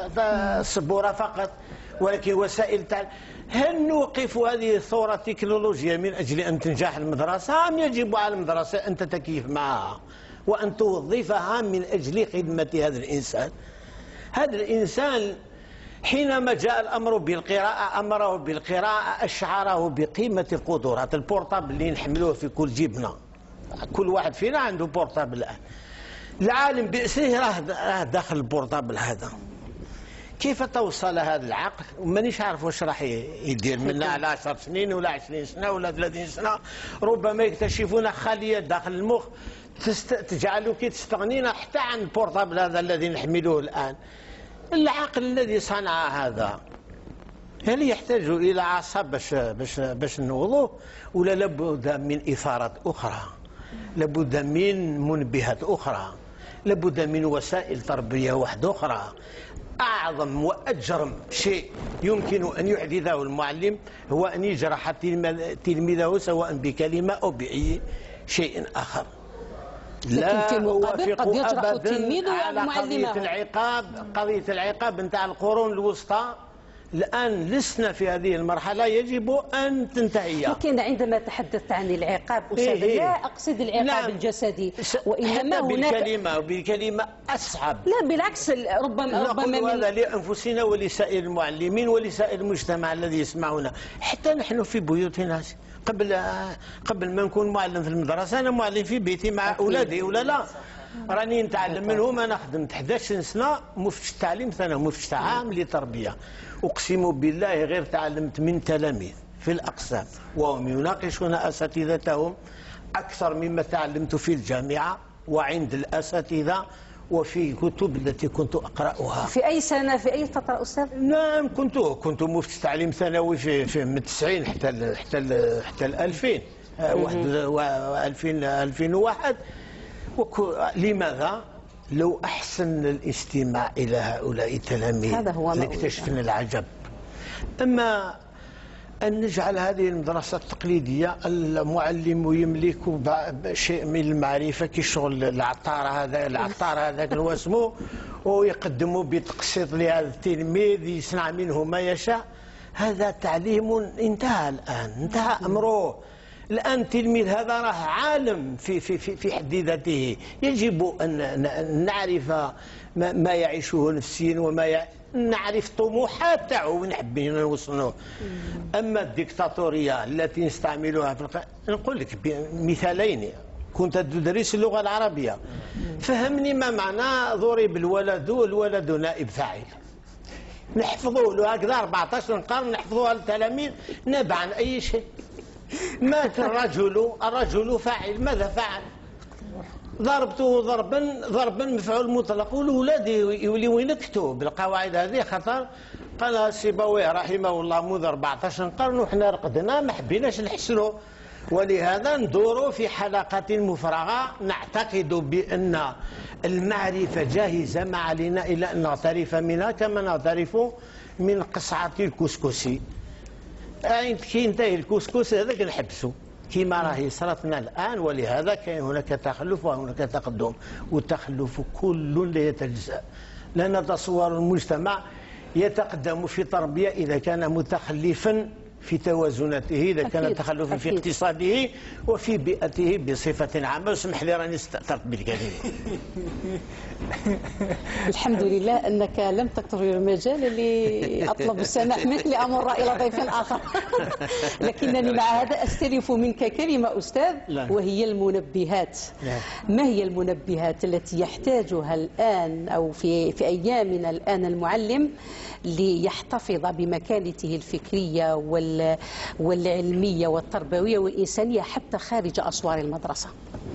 سبورة فقط، ولكن وسائل تعليم. هل نوقف هذه الثورة التكنولوجية من أجل أن تنجح المدرسة، أم يجب على المدرسة أن تتكيف معها وأن توظفها من أجل خدمة هذا الإنسان؟ هذا الإنسان حينما جاء الأمر بالقراءة أمره بالقراءة، أشعره بقيمة القدرات. البورتابل اللي نحملوه في كل جيبنا، كل واحد فينا عنده بورتابل الآن، العالم بأسره راه داخل البورتابل هذا. كيف توصل هذا العقل ومانيش عارف واش راح يدير منا على عشر سنين ولا عشرين سنة ولا ثلاثين سنة، ربما يكتشفون خلية داخل المخ تجعلك تستغنينا حتى عن البورتابل هذا الذي نحمله الآن. العقل الذي صنع هذا هل يحتاج إلى أعصاب باش باش باش نوضوه، ولا لابد من إثارات أخرى، لابد من منبهات أخرى، لابد من وسائل تربية واحدة أخرى؟ أعظم وأجرم شيء يمكن أن يحدثه المعلم هو أن يجرح تلميذه سواء بكلمة أو بأي شيء آخر. لا في المقابل قد يجرح التلميذ على قضية العقاب. قضية العقاب نتاع القرون الوسطى الآن لسنا في هذه المرحلة، يجب أن تنتهي. لكن عندما تحدثت عن العقاب أستاذ، إيه لا أقصد العقاب لا الجسدي، وإنما هناك بالكلمة وبالكلمة أصعب. لا بالعكس، ربما ربما من هذا لأنفسنا ولسائر المعلمين ولسائر المجتمع الذي يسمعنا، حتى نحن في بيوتنا. قبل قبل ما نكون معلم في المدرسة أنا معلم في بيتي مع أولادي ولا لا؟ راني نتعلم منهم. أنا خدمت أحد عشر سنة مفتش تعليم ثانوي، مفتش عام للتربية. أقسم بالله غير تعلمت من تلاميذ في الأقسام وهم يناقشون أساتذتهم أكثر مما تعلمت في الجامعة وعند الأساتذة وفي كتب التي كنت أقرأها. في أي سنة، في أي فترة أستاذ؟ نعم كنت كنت مفتش تعليم ثانوي في في من التسعين حتى ال حتى ال حتى الألفين ألفين ألفين وواحد. لماذا؟ لو أحسن الاستماع إلى هؤلاء التلاميذ هذا هو لاكتشفنا العجب. أما أن نجعل هذه المدرسة التقليدية المعلم يملك شيء من المعرفة كشغل العطار هذا العطار هذاك هو اسمه، ويقدمه بتقسيط لهذا التلميذ يصنع منه ما يشاء، هذا تعليم انتهى الآن، انتهى أمره. الآن التلميذ هذا راه عالم في في في في حد ذاته، يجب أن نعرف ما يعيشه نفسيا وما يع... نعرف طموحات تاعو وين حابين نوصلوا. أما الديكتاتورية التي نستعملها في الق... نقول لك مثالين. كنت تدرس اللغة العربية، فهمني ما معنى ضرب الولد الولد نائب فاعل، نحفظوا له هكذا أربعطاش قرن نحفظوها للتلاميذ نابع عن أي شيء. مات الرجل الرجل فاعل، ماذا فعل؟ ضربته ضربا ضربا مفعول مطلق، والولاد يوليو ينكتوا بالقواعد هذه. خاطر قال سيبويه رحمه الله منذ أربعطاش قرن وحنا رقدنا ما حبيناش نحسنوا، ولهذا ندور في حلقات مفرغة نعتقد بأن المعرفة جاهزة، ما علينا إلا أن نغترف منها كما نغترف من قصعة الكسكسي. كي ينتهي الكسكس هذاك نحبسه كما راهي صارتنا الآن، ولهذا كان هناك تخلف وهناك تقدم، والتخلف كل لا يتجزأ. لا نتصور المجتمع يتقدم في التربية إذا كان متخلفا في توازناته، إذا كان تخلفا في اقتصاده وفي بيئته بصفة عامة. واسمح لي راني استأثرت بالكثير. الحمد لله أنك لم تترك المجال اللي أطلب السماح منك لأمر إلى ضيف آخر. لكنني مع هذا أستلف منك كلمة أستاذ، وهي المنبهات. ما هي المنبهات التي يحتاجها الآن أو في في أيامنا الآن المعلم ليحتفظ بمكانته الفكرية والعلمية والتربوية والإنسانية حتى خارج أسوار المدرسة؟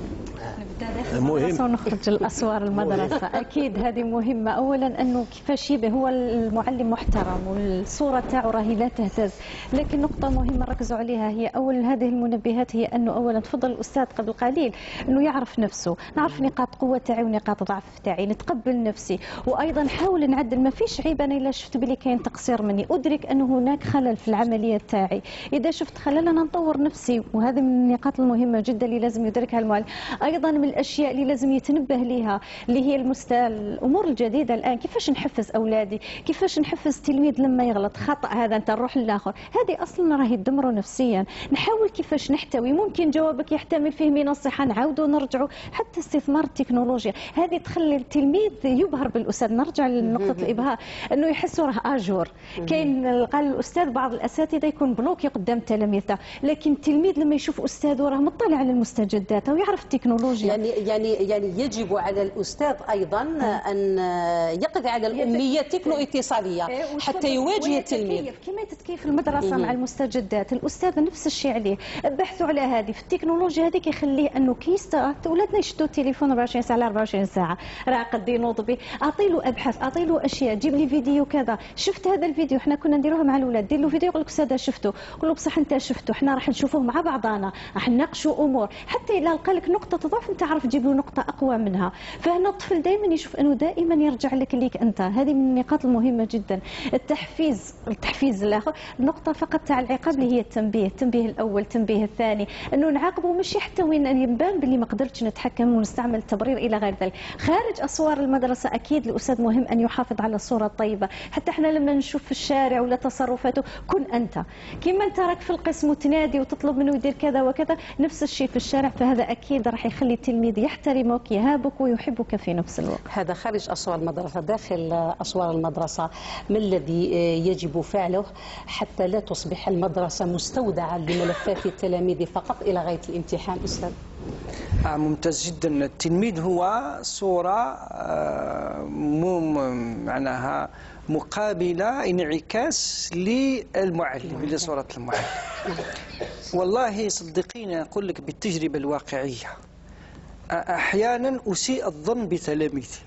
مهم نخرج الأسوار المدرسة. أكيد هذه مهمة. أولا أنه كيفاش يبه هو المعلم محترم والصورة تاعو راهي لا تهتز. لكن نقطة مهمة ركزوا عليها هي أول هذه المنبهات، هي أنه أولا تفضل الأستاذ قبل قليل أنه يعرف نفسه، نعرف نقاط قوة تاعي ونقاط ضعف تاعي، نتقبل نفسي، وأيضا نحاول نعدل. ما فيش عيب أنا إلا شفت بلي كاين تقصير مني أدرك أنه هناك خلل في العملية تاعي، إذا شفت خلل أنا نطور نفسي، وهذه من النقاط المهمة جدا اللي لازم يدركها المعلم. أيضا من الأشياء اللي لازم يتنبه لها اللي هي المست... الأمور الجديدة الآن، كيفاش نحفز أولادي، كيفاش نحفز التلميذ لما يغلط خطأ هذا أنت نروح للآخر، هذه أصلا راهي تدمره نفسيا. نحاول كيفاش نحتوي، ممكن جوابك يحتمل فيه من الصحة نعاودوا نرجعوا، حتى استثمار التكنولوجيا هذه تخلي التلميذ يبهر بالأستاذ. نرجع لنقطة الإبهار، أنه يحسوا راه أجور. كاين قال الأستاذ بعض الأساتذة يكون بلوكي قدام تلاميذه، لكن التلميذ لما يشوف أستاذه راه مطلع على المستجدات ويعرف التكنولوجيا. يعني يعني يعني يجب على الأستاذ أيضا أن يقضي على الأمية التكنو اتصالية حتى يواجه التلميذ. كما تتكيف المدرسة مع المستجدات، الأستاذ نفس الشيء عليه. بحثوا على هذه في التكنولوجيا هذيك، يخليه أنه كيس أولادنا يشدوا التليفون أربعة وعشرين ساعة على أربعة وعشرين ساعة، راه قد ينوض به. أعطي له أبحاث، أعطي له أشياء، جيب لي فيديو كذا، شفت هذا الفيديو احنا كنا نديروها مع الأولاد، دير له فيديو يقول لك أستاذ شفته، قول له بصح أنت شفته، احنا راح نشوفوه مع بعضنا، راح نناقشوا أمور، حتى إذا لقى لك نقطة ضعف أنت عارف تجيب له نقطة أقوى منها. فهنا الطفل دائما يشوف أنه دائما يرجع لك ليك أنت. هذه من النقاط المهمة جدا. التحفيز، التحفيز الآخر النقطة فقط تاع العقاب اللي هي التنبيه، التنبيه الأول، التنبيه الثاني، أنه نعاقبه مش حتى وين يبان باللي ما قدرتش نتحكم ونستعمل التبرير إلى غير ذلك. خارج أسوار المدرسة أكيد الأستاذ مهم أن يحافظ على الصورة الطيبة. حتى احنا لما نشوف في الشارع ولا تصرفاته، كن أنت كما أنت راك في القسم وتنادي وتطلب منه يدير كذا وكذا، نفس الشيء في الشارع. فهذا أكيد راح يخلي التلميذ يحترمك، يهابك ويحبك في نفس الوقت. هذا خارج أسوار المدرسة. داخل أسوار المدرسة ما الذي يجب فعله حتى لا تصبح المدرسة مستودعا لملفات التلاميذ فقط إلى غاية الامتحان؟ أستاذ آه ممتاز جدا. التلميذ هو صورة آه معناها مقابلة، انعكاس للمعلم، لصورة المعلم. والله صدقيني أقول لك بالتجربة الواقعية، أحيانا أسيء الظن بتلاميذي،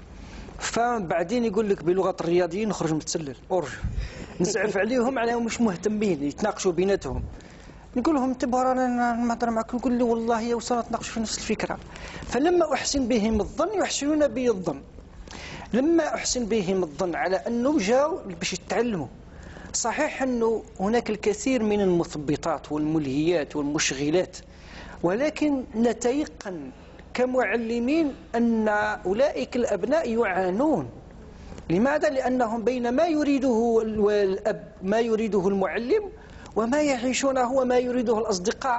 فبعدين يقول لك بلغة الرياضيين نخرج متسلل أرجو، نزعف عليهم عليهم مش مهتمين، يتناقشوا بيناتهم. نقول لهم انتبهوا رانا نهضر معكم، يقول لي والله يا وصلنا نتناقشوا في نفس الفكرة. فلما أحسن بهم الظن يحسنون بي الظن. لما أحسن بهم الظن على أنه جاوا باش يتعلموا. صحيح أنه هناك الكثير من المثبطات والملهيات والمشغلات، ولكن نتيقن كمعلمين أن أولئك الأبناء يعانون. لماذا؟ لأنهم بين ما يريده الأب، ما يريده المعلم، وما يعيشونه وما يريده الأصدقاء.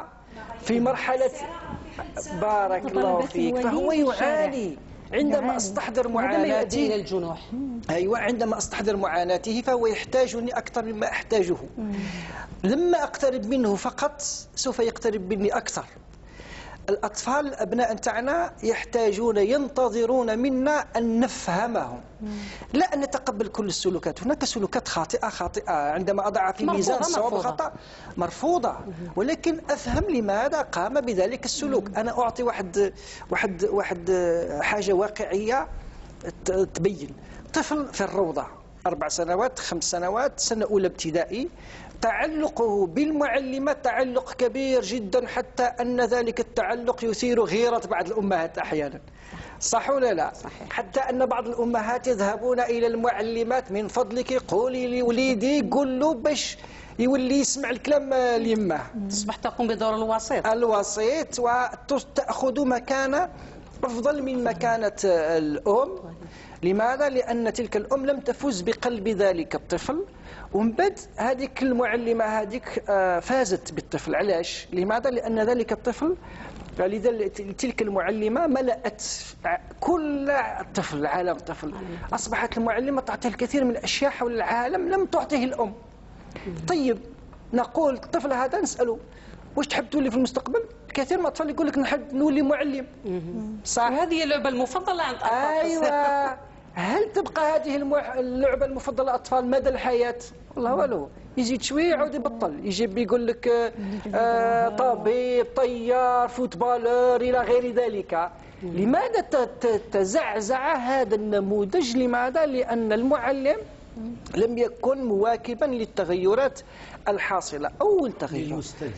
في مرحلة بارك الله فيك، فهو يعاني عندما استحضر معاناته الى الجنوح. ايوه عندما استحضر معاناته فهو يحتاجني اكثر مما احتاجه. لما اقترب منه فقط سوف يقترب مني اكثر. الأطفال الأبناء نتاعنا يحتاجون ينتظرون منا أن نفهمهم، لا أن نتقبل كل السلوكات. هناك سلوكات خاطئة خاطئة عندما أضع في ميزان الصواب والخطأ مرفوضة، ولكن أفهم لماذا قام بذلك السلوك. أنا أعطي واحد واحد واحد حاجة واقعية تبين. طفل في الروضة أربع سنوات خمس سنوات سنة أولى ابتدائي، تعلقه بالمعلمة تعلق كبير جدا، حتى أن ذلك التعلق يثير غيرة بعض الأمهات أحيانا. صح ولا لا؟ صحيح. حتى أن بعض الأمهات يذهبون إلى المعلمات: من فضلك قولي لوليدي قل له باش يولي يسمع الكلام اليمه. تصبح تقوم بدور الوسيط الوسيط وتأخذ مكانة أفضل من مكانة الأم. لماذا؟ لأن تلك الأم لم تفز بقلب ذلك الطفل، ومن بعد هذيك المعلمة هذيك فازت بالطفل. علاش؟ لماذا؟ لأن ذلك الطفل لذلك تلك المعلمة ملأت كل الطفل، العالم الطفل. أصبحت المعلمة تعطيه الكثير من الأشياء حول العالم لم تعطيه الأم. طيب نقول الطفل هذا نسأله: واش تحب تولي في المستقبل؟ كثير من الأطفال يقول لك نحب نولي معلم. صح، هذه اللعبة المفضلة عند الأطفال. أيوة. هل تبقى هذه اللعبة المفضلة للأطفال مدى الحياة؟ والله والو، يزيد شوية يعود يبطل، يجيب يقول لك آه طبيب، طيار، فوتبالور إلى غير ذلك. لماذا تزعزع هذا النموذج؟ لماذا؟ لأن المعلم لم يكن مواكبا للتغيرات الحاصلة. أول تغير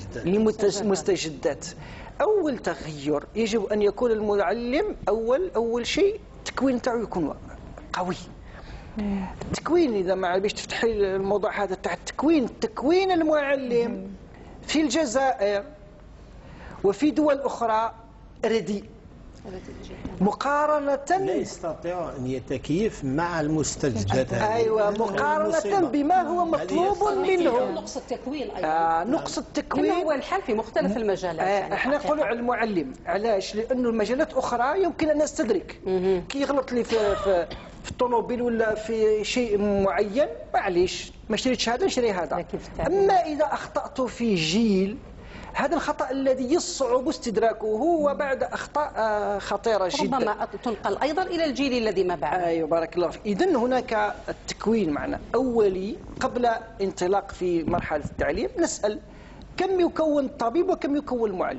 للمستجدات، أول تغير يجب أن يكون المعلم أول أول شيء التكوين تاعو يكون قوي. التكوين إذا ما باش تفتحي الموضوع هذا تاع التكوين، تكوين المعلم في الجزائر وفي دول أخرى رديء مقارنة. لا يستطيع أن يتكيف مع المستجدات. أيوة، مقارنة بما هو مطلوب منه. نقص التكوين أيضا. آه نقص التكوين كما هو الحال في مختلف المجالات. آه يعني احنا نقولوا على المعلم. علاش؟ لأنه المجالات أخرى يمكن أن نستدرك. كي يغلط لي في, في في الطوموبيل ولا في شيء معين، معليش ما شريتش هذا نشري هذا. أما إذا أخطأت في جيل، هذا الخطأ الذي يصعب استدراكه هو بعد أخطاء خطيرة جدا، ربما تنقل أيضا إلى الجيل الذي ما بعد. أيوة بارك الله فيك. إذن هناك التكوين معنا أولي قبل انطلاق في مرحلة التعليم. نسأل: كم يكون الطبيب وكم يكون المعلم؟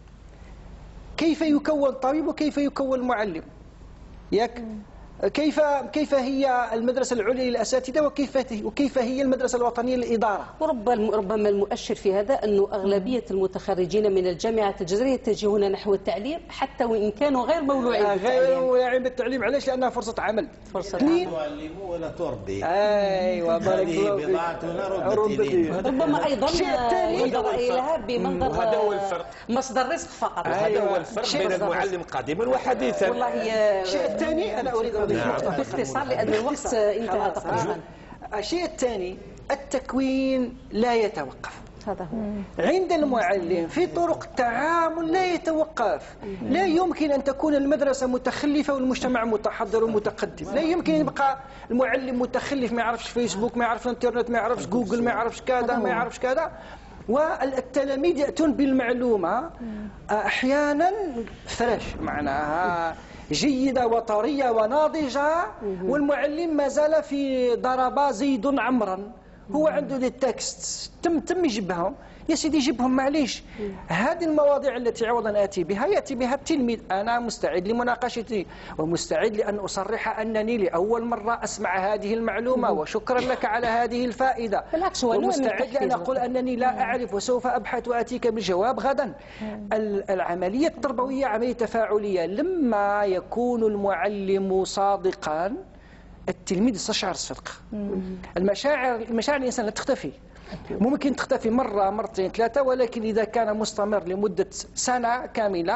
كيف يكون الطبيب وكيف يكون المعلم؟ ياك كيف كيف هي المدرسة العليا للأساتذة وكيف وكيف هي المدرسة الوطنية للإدارة؟ وربما ربما المؤشر في هذا أنه أغلبية المتخرجين من الجامعات الجزائرية يتجهون نحو التعليم حتى وإن كانوا غير مولوعين بالتعليم. غير مولوعين بالتعليم. علاش؟ لأنها فرصة عمل. فرصة عمل. تعلموا ولا تربي. أيوة بارك الله فيك. بضاعتنا ردت إلينا. ربما أيضا ينظر إليها بمنظر وهذا هو الفرق، مصدر رزق فقط. هذا هو الفرق بين المعلم قديما وحديثا. والله الشيء الثاني أنا أريد أن أضيف نقطة باختصار لأن الوقت انتهى تقريبا. الشيء الثاني التكوين لا يتوقف. هذا هو. عند المعلم في طرق التعامل لا يتوقف. لا يمكن أن تكون المدرسة متخلفة والمجتمع متحضر ومتقدم. لا يمكن يبقى المعلم متخلف، ما يعرفش فيسبوك، ما يعرفش الانترنت، ما يعرفش جوجل، ما يعرفش كذا، ما يعرفش كذا. والتلاميذ يأتون بالمعلومة أحيانا فريش، معناها جيدة وطرية وناضجة، والمعلم ما زال في ضرب زيد عمرا. هو عنده دي تكست تم تم يجيبهم. يا سيدي جيبهم معليش. هذه المواضيع التي عوض أن آتي بها يأتي بها التلميذ. أنا مستعد لمناقشتي ومستعد لأن أصرح أنني لأول مرة أسمع هذه المعلومة وشكرا لك على هذه الفائدة. بالعكس، ومستعد لأن أقول أنني لا أعرف وسوف أبحث وآتيك بالجواب غدا. العملية التربوية عملية تفاعلية. لما يكون المعلم صادقا التلميذ يستشعر الصدق. المشاعر المشاعر الإنسان لا تختفي. ممكن تختفي مرة مرتين ثلاثة، ولكن إذا كان مستمر لمدة سنة كاملة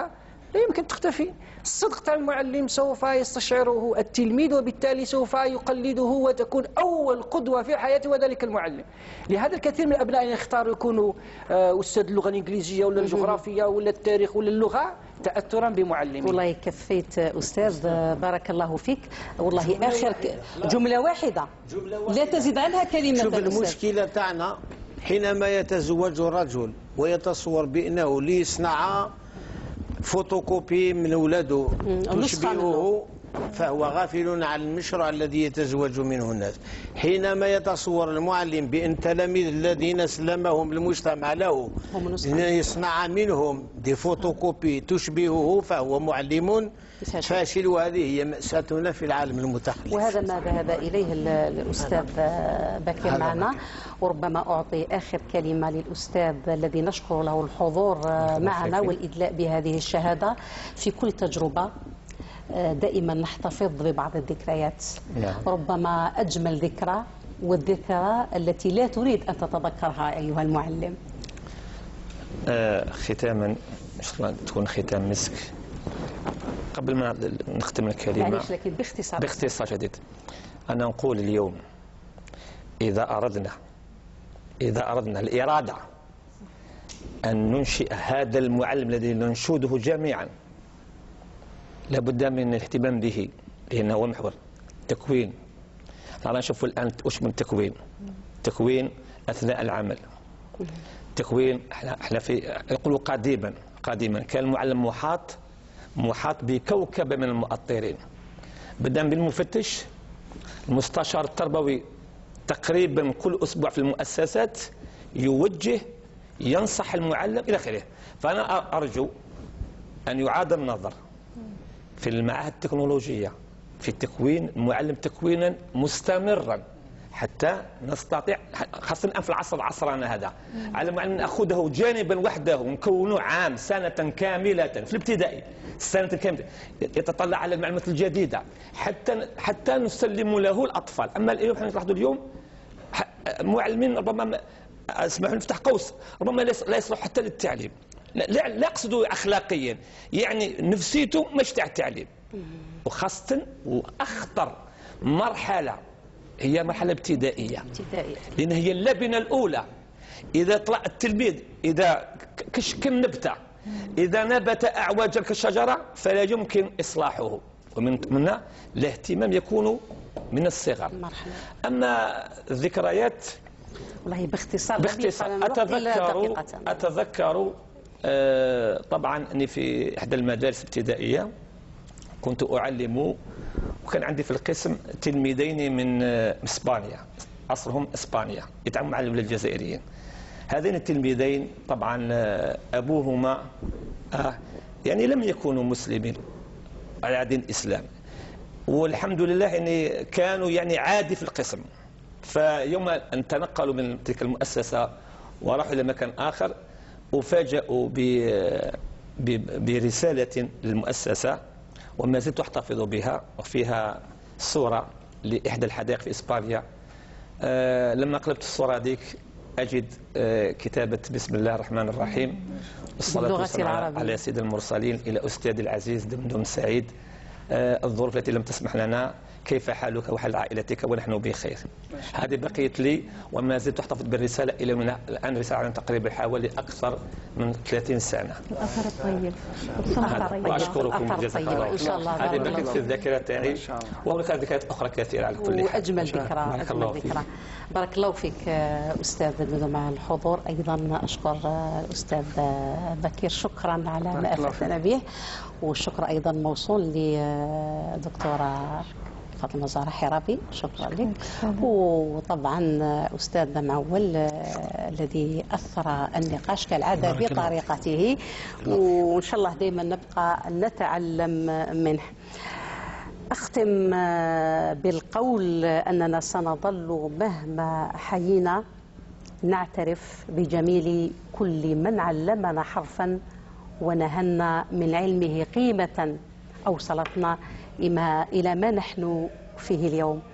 لا يمكن تختفي. الصدق تاع المعلم سوف يستشعره التلميذ، وبالتالي سوف يقلده وتكون أول قدوة في حياته وذلك المعلم. لهذا الكثير من الأبناء يختاروا يكونوا أستاذ اللغة الإنجليزية ولا الجغرافيا ولا التاريخ ولا اللغة تأثرا بمعلمين. والله كفيت أستاذ، بارك الله فيك. والله آخر جملة واحدة لا تزيد عنها كلمة. شوف المشكلة تاعنا حينما يتزوج رجل ويتصور بأنه ليصنع فوتوكوبي من ولاده تشبهه، فهو غافل عن المشروع الذي يتزوج منه الناس. حينما يتصور المعلم بأن التلاميذ الذين سلمهم المجتمع له يصنع منهم دي فوتوكوبي تشبهه، فهو معلم فاشل، وهذه هي مأساتنا في العالم المتحدث. وهذا ما ذهب إليه الأستاذ بكير معنا. وربما أعطي آخر كلمة للأستاذ الذي نشكر له الحضور معنا والإدلاء بهذه الشهادة. في كل تجربة دائما نحتفظ ببعض الذكريات، ربما أجمل ذكرى والذكرى التي لا تريد أن تتذكرها أيها المعلم. آه ختاما إن شاء الله تكون ختام مسك. قبل ما نختم الكلمة معليش لكن باختصار باختصار شديد، أنا نقول اليوم إذا أردنا إذا أردنا الإرادة أن ننشئ هذا المعلم الذي ننشوده جميعا، لابد من الاهتمام به، لأنه هو محور تكوين. رانا نشوفوا الآن وش من تكوين تكوين أثناء العمل، تكوين. احنا في يقولوا قديما قديما كان المعلم محاط محاط بكوكب من المؤطرين، بدءا بالمفتش، المستشار التربوي تقريبا كل أسبوع في المؤسسات يوجه ينصح المعلم إلى آخره. فأنا أرجو أن يعاد النظر في المعاهد التكنولوجية في تكوين المعلم تكوينا مستمرا حتى نستطيع، خاصة الآن في العصر عصرنا هذا، على المعلم نأخذه جانبا وحده ونكونه عام سنة كاملة في الابتدائي، سنة كاملة يتطلع على المعلومات الجديدة حتى حتى نسلم له الأطفال. أما اليوم حنا نلاحظوا اليوم معلمين ربما اسمحوا لي نفتح قوس، ربما لا يصلح حتى للتعليم، لا لا أقصد أخلاقيا، يعني نفسيته مش تاع التعليم. وخاصة وأخطر مرحلة هي مرحلة ابتدائية، لأن هي اللبنة الأولى. إذا طلع التلميذ إذا كش كالنبتة إذا نبت أعوجا كالشجرة فلا يمكن إصلاحه، ومن هنا الاهتمام يكون من الصغر. أما الذكريات والله باختصار باختصار أتذكر أتذكر آه طبعا أني في إحدى المدارس الابتدائية كنت أعلم، وكان عندي في القسم تلميذين من اسبانيا، اصلهم اسبانيا، يتعاملوا مع الاولاد الجزائريين. هذين التلميذين طبعا ابوهما آه يعني لم يكونوا مسلمين على دين الاسلام، والحمد لله يعني كانوا يعني عادي في القسم. فيوم ان تنقلوا من تلك المؤسسه وراحوا الى مكان اخر وفاجئوا برساله للمؤسسه، وما زلت أحتفظ بها، وفيها صورة لإحدى الحدائق في إسبانيا. أه لما قلبت الصورة ديك أجد أه كتابة بسم الله الرحمن الرحيم، الصلاة والسلام على سيد المرسلين، إلى أستاذي العزيز دمدم سعيد. أه الظروف التي لم تسمح لنا، كيف حالك وحال عائلتك ونحن بخير. هذه بقيت لي وما زلت أحتفظ بالرسالة إلى من الآن، رسالة تقريبا حوالي أكثر من ثلاثين سنة. الأثر الطيب وأشكركم جزاك الله إن شاء الله. هذه بقيت في الذاكرة تاعي، وهناك ذكريات أخرى كثيرة على كل حال. وأجمل ذكرى بارك الله أجمل فيك. ذكرى. بارك الله فيك أستاذ بدون مع الحضور. أيضا أشكر الأستاذ بكير، شكرا على ما أفدتنا به، والشكر أيضا موصول لدكتورة فاطمة زهرة حرابي، شكرا لك. وطبعا أستاذ معول الذي أثر النقاش كالعادة بطريقته، وإن شاء الله دائما نبقى نتعلم منه. أختم بالقول أننا سنظل مهما حيينا نعترف بجميل كل من علمنا حرفا ونهلنا من علمه قيمة أوصلتنا إلى ما نحن فيه اليوم.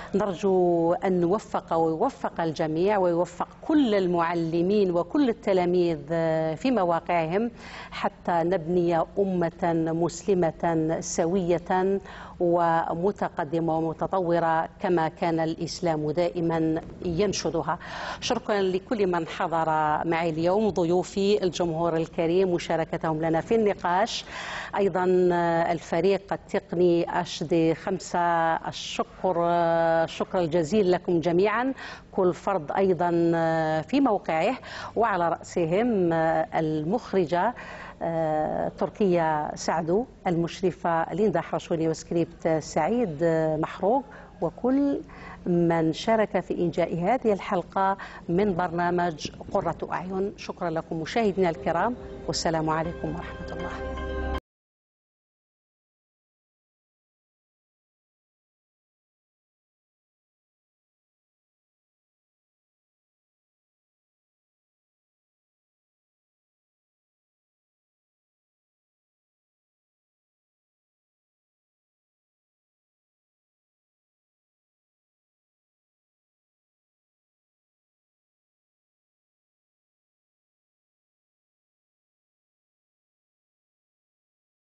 نرجو أن نوفق ويوفق الجميع ويوفق كل المعلمين وكل التلاميذ في مواقعهم حتى نبني أمة مسلمة سوية ومتقدمة ومتطورة كما كان الإسلام دائما ينشدها. شكرا لكل من حضر معي اليوم، ضيوفي الجمهور الكريم مشاركتهم لنا في النقاش، أيضا الفريق التقني أشدي خمسة، الشكر الشكر الجزيل لكم جميعا، كل فرد أيضا في موقعه، وعلى رأسهم المخرجة تركيا سعدو، المشرفة ليندا حرشوني، وسكريبت سعيد محروق، وكل من شارك في إنجاء هذه الحلقة من برنامج قرة أعين. شكرا لكم مشاهدينا الكرام، والسلام عليكم ورحمة الله.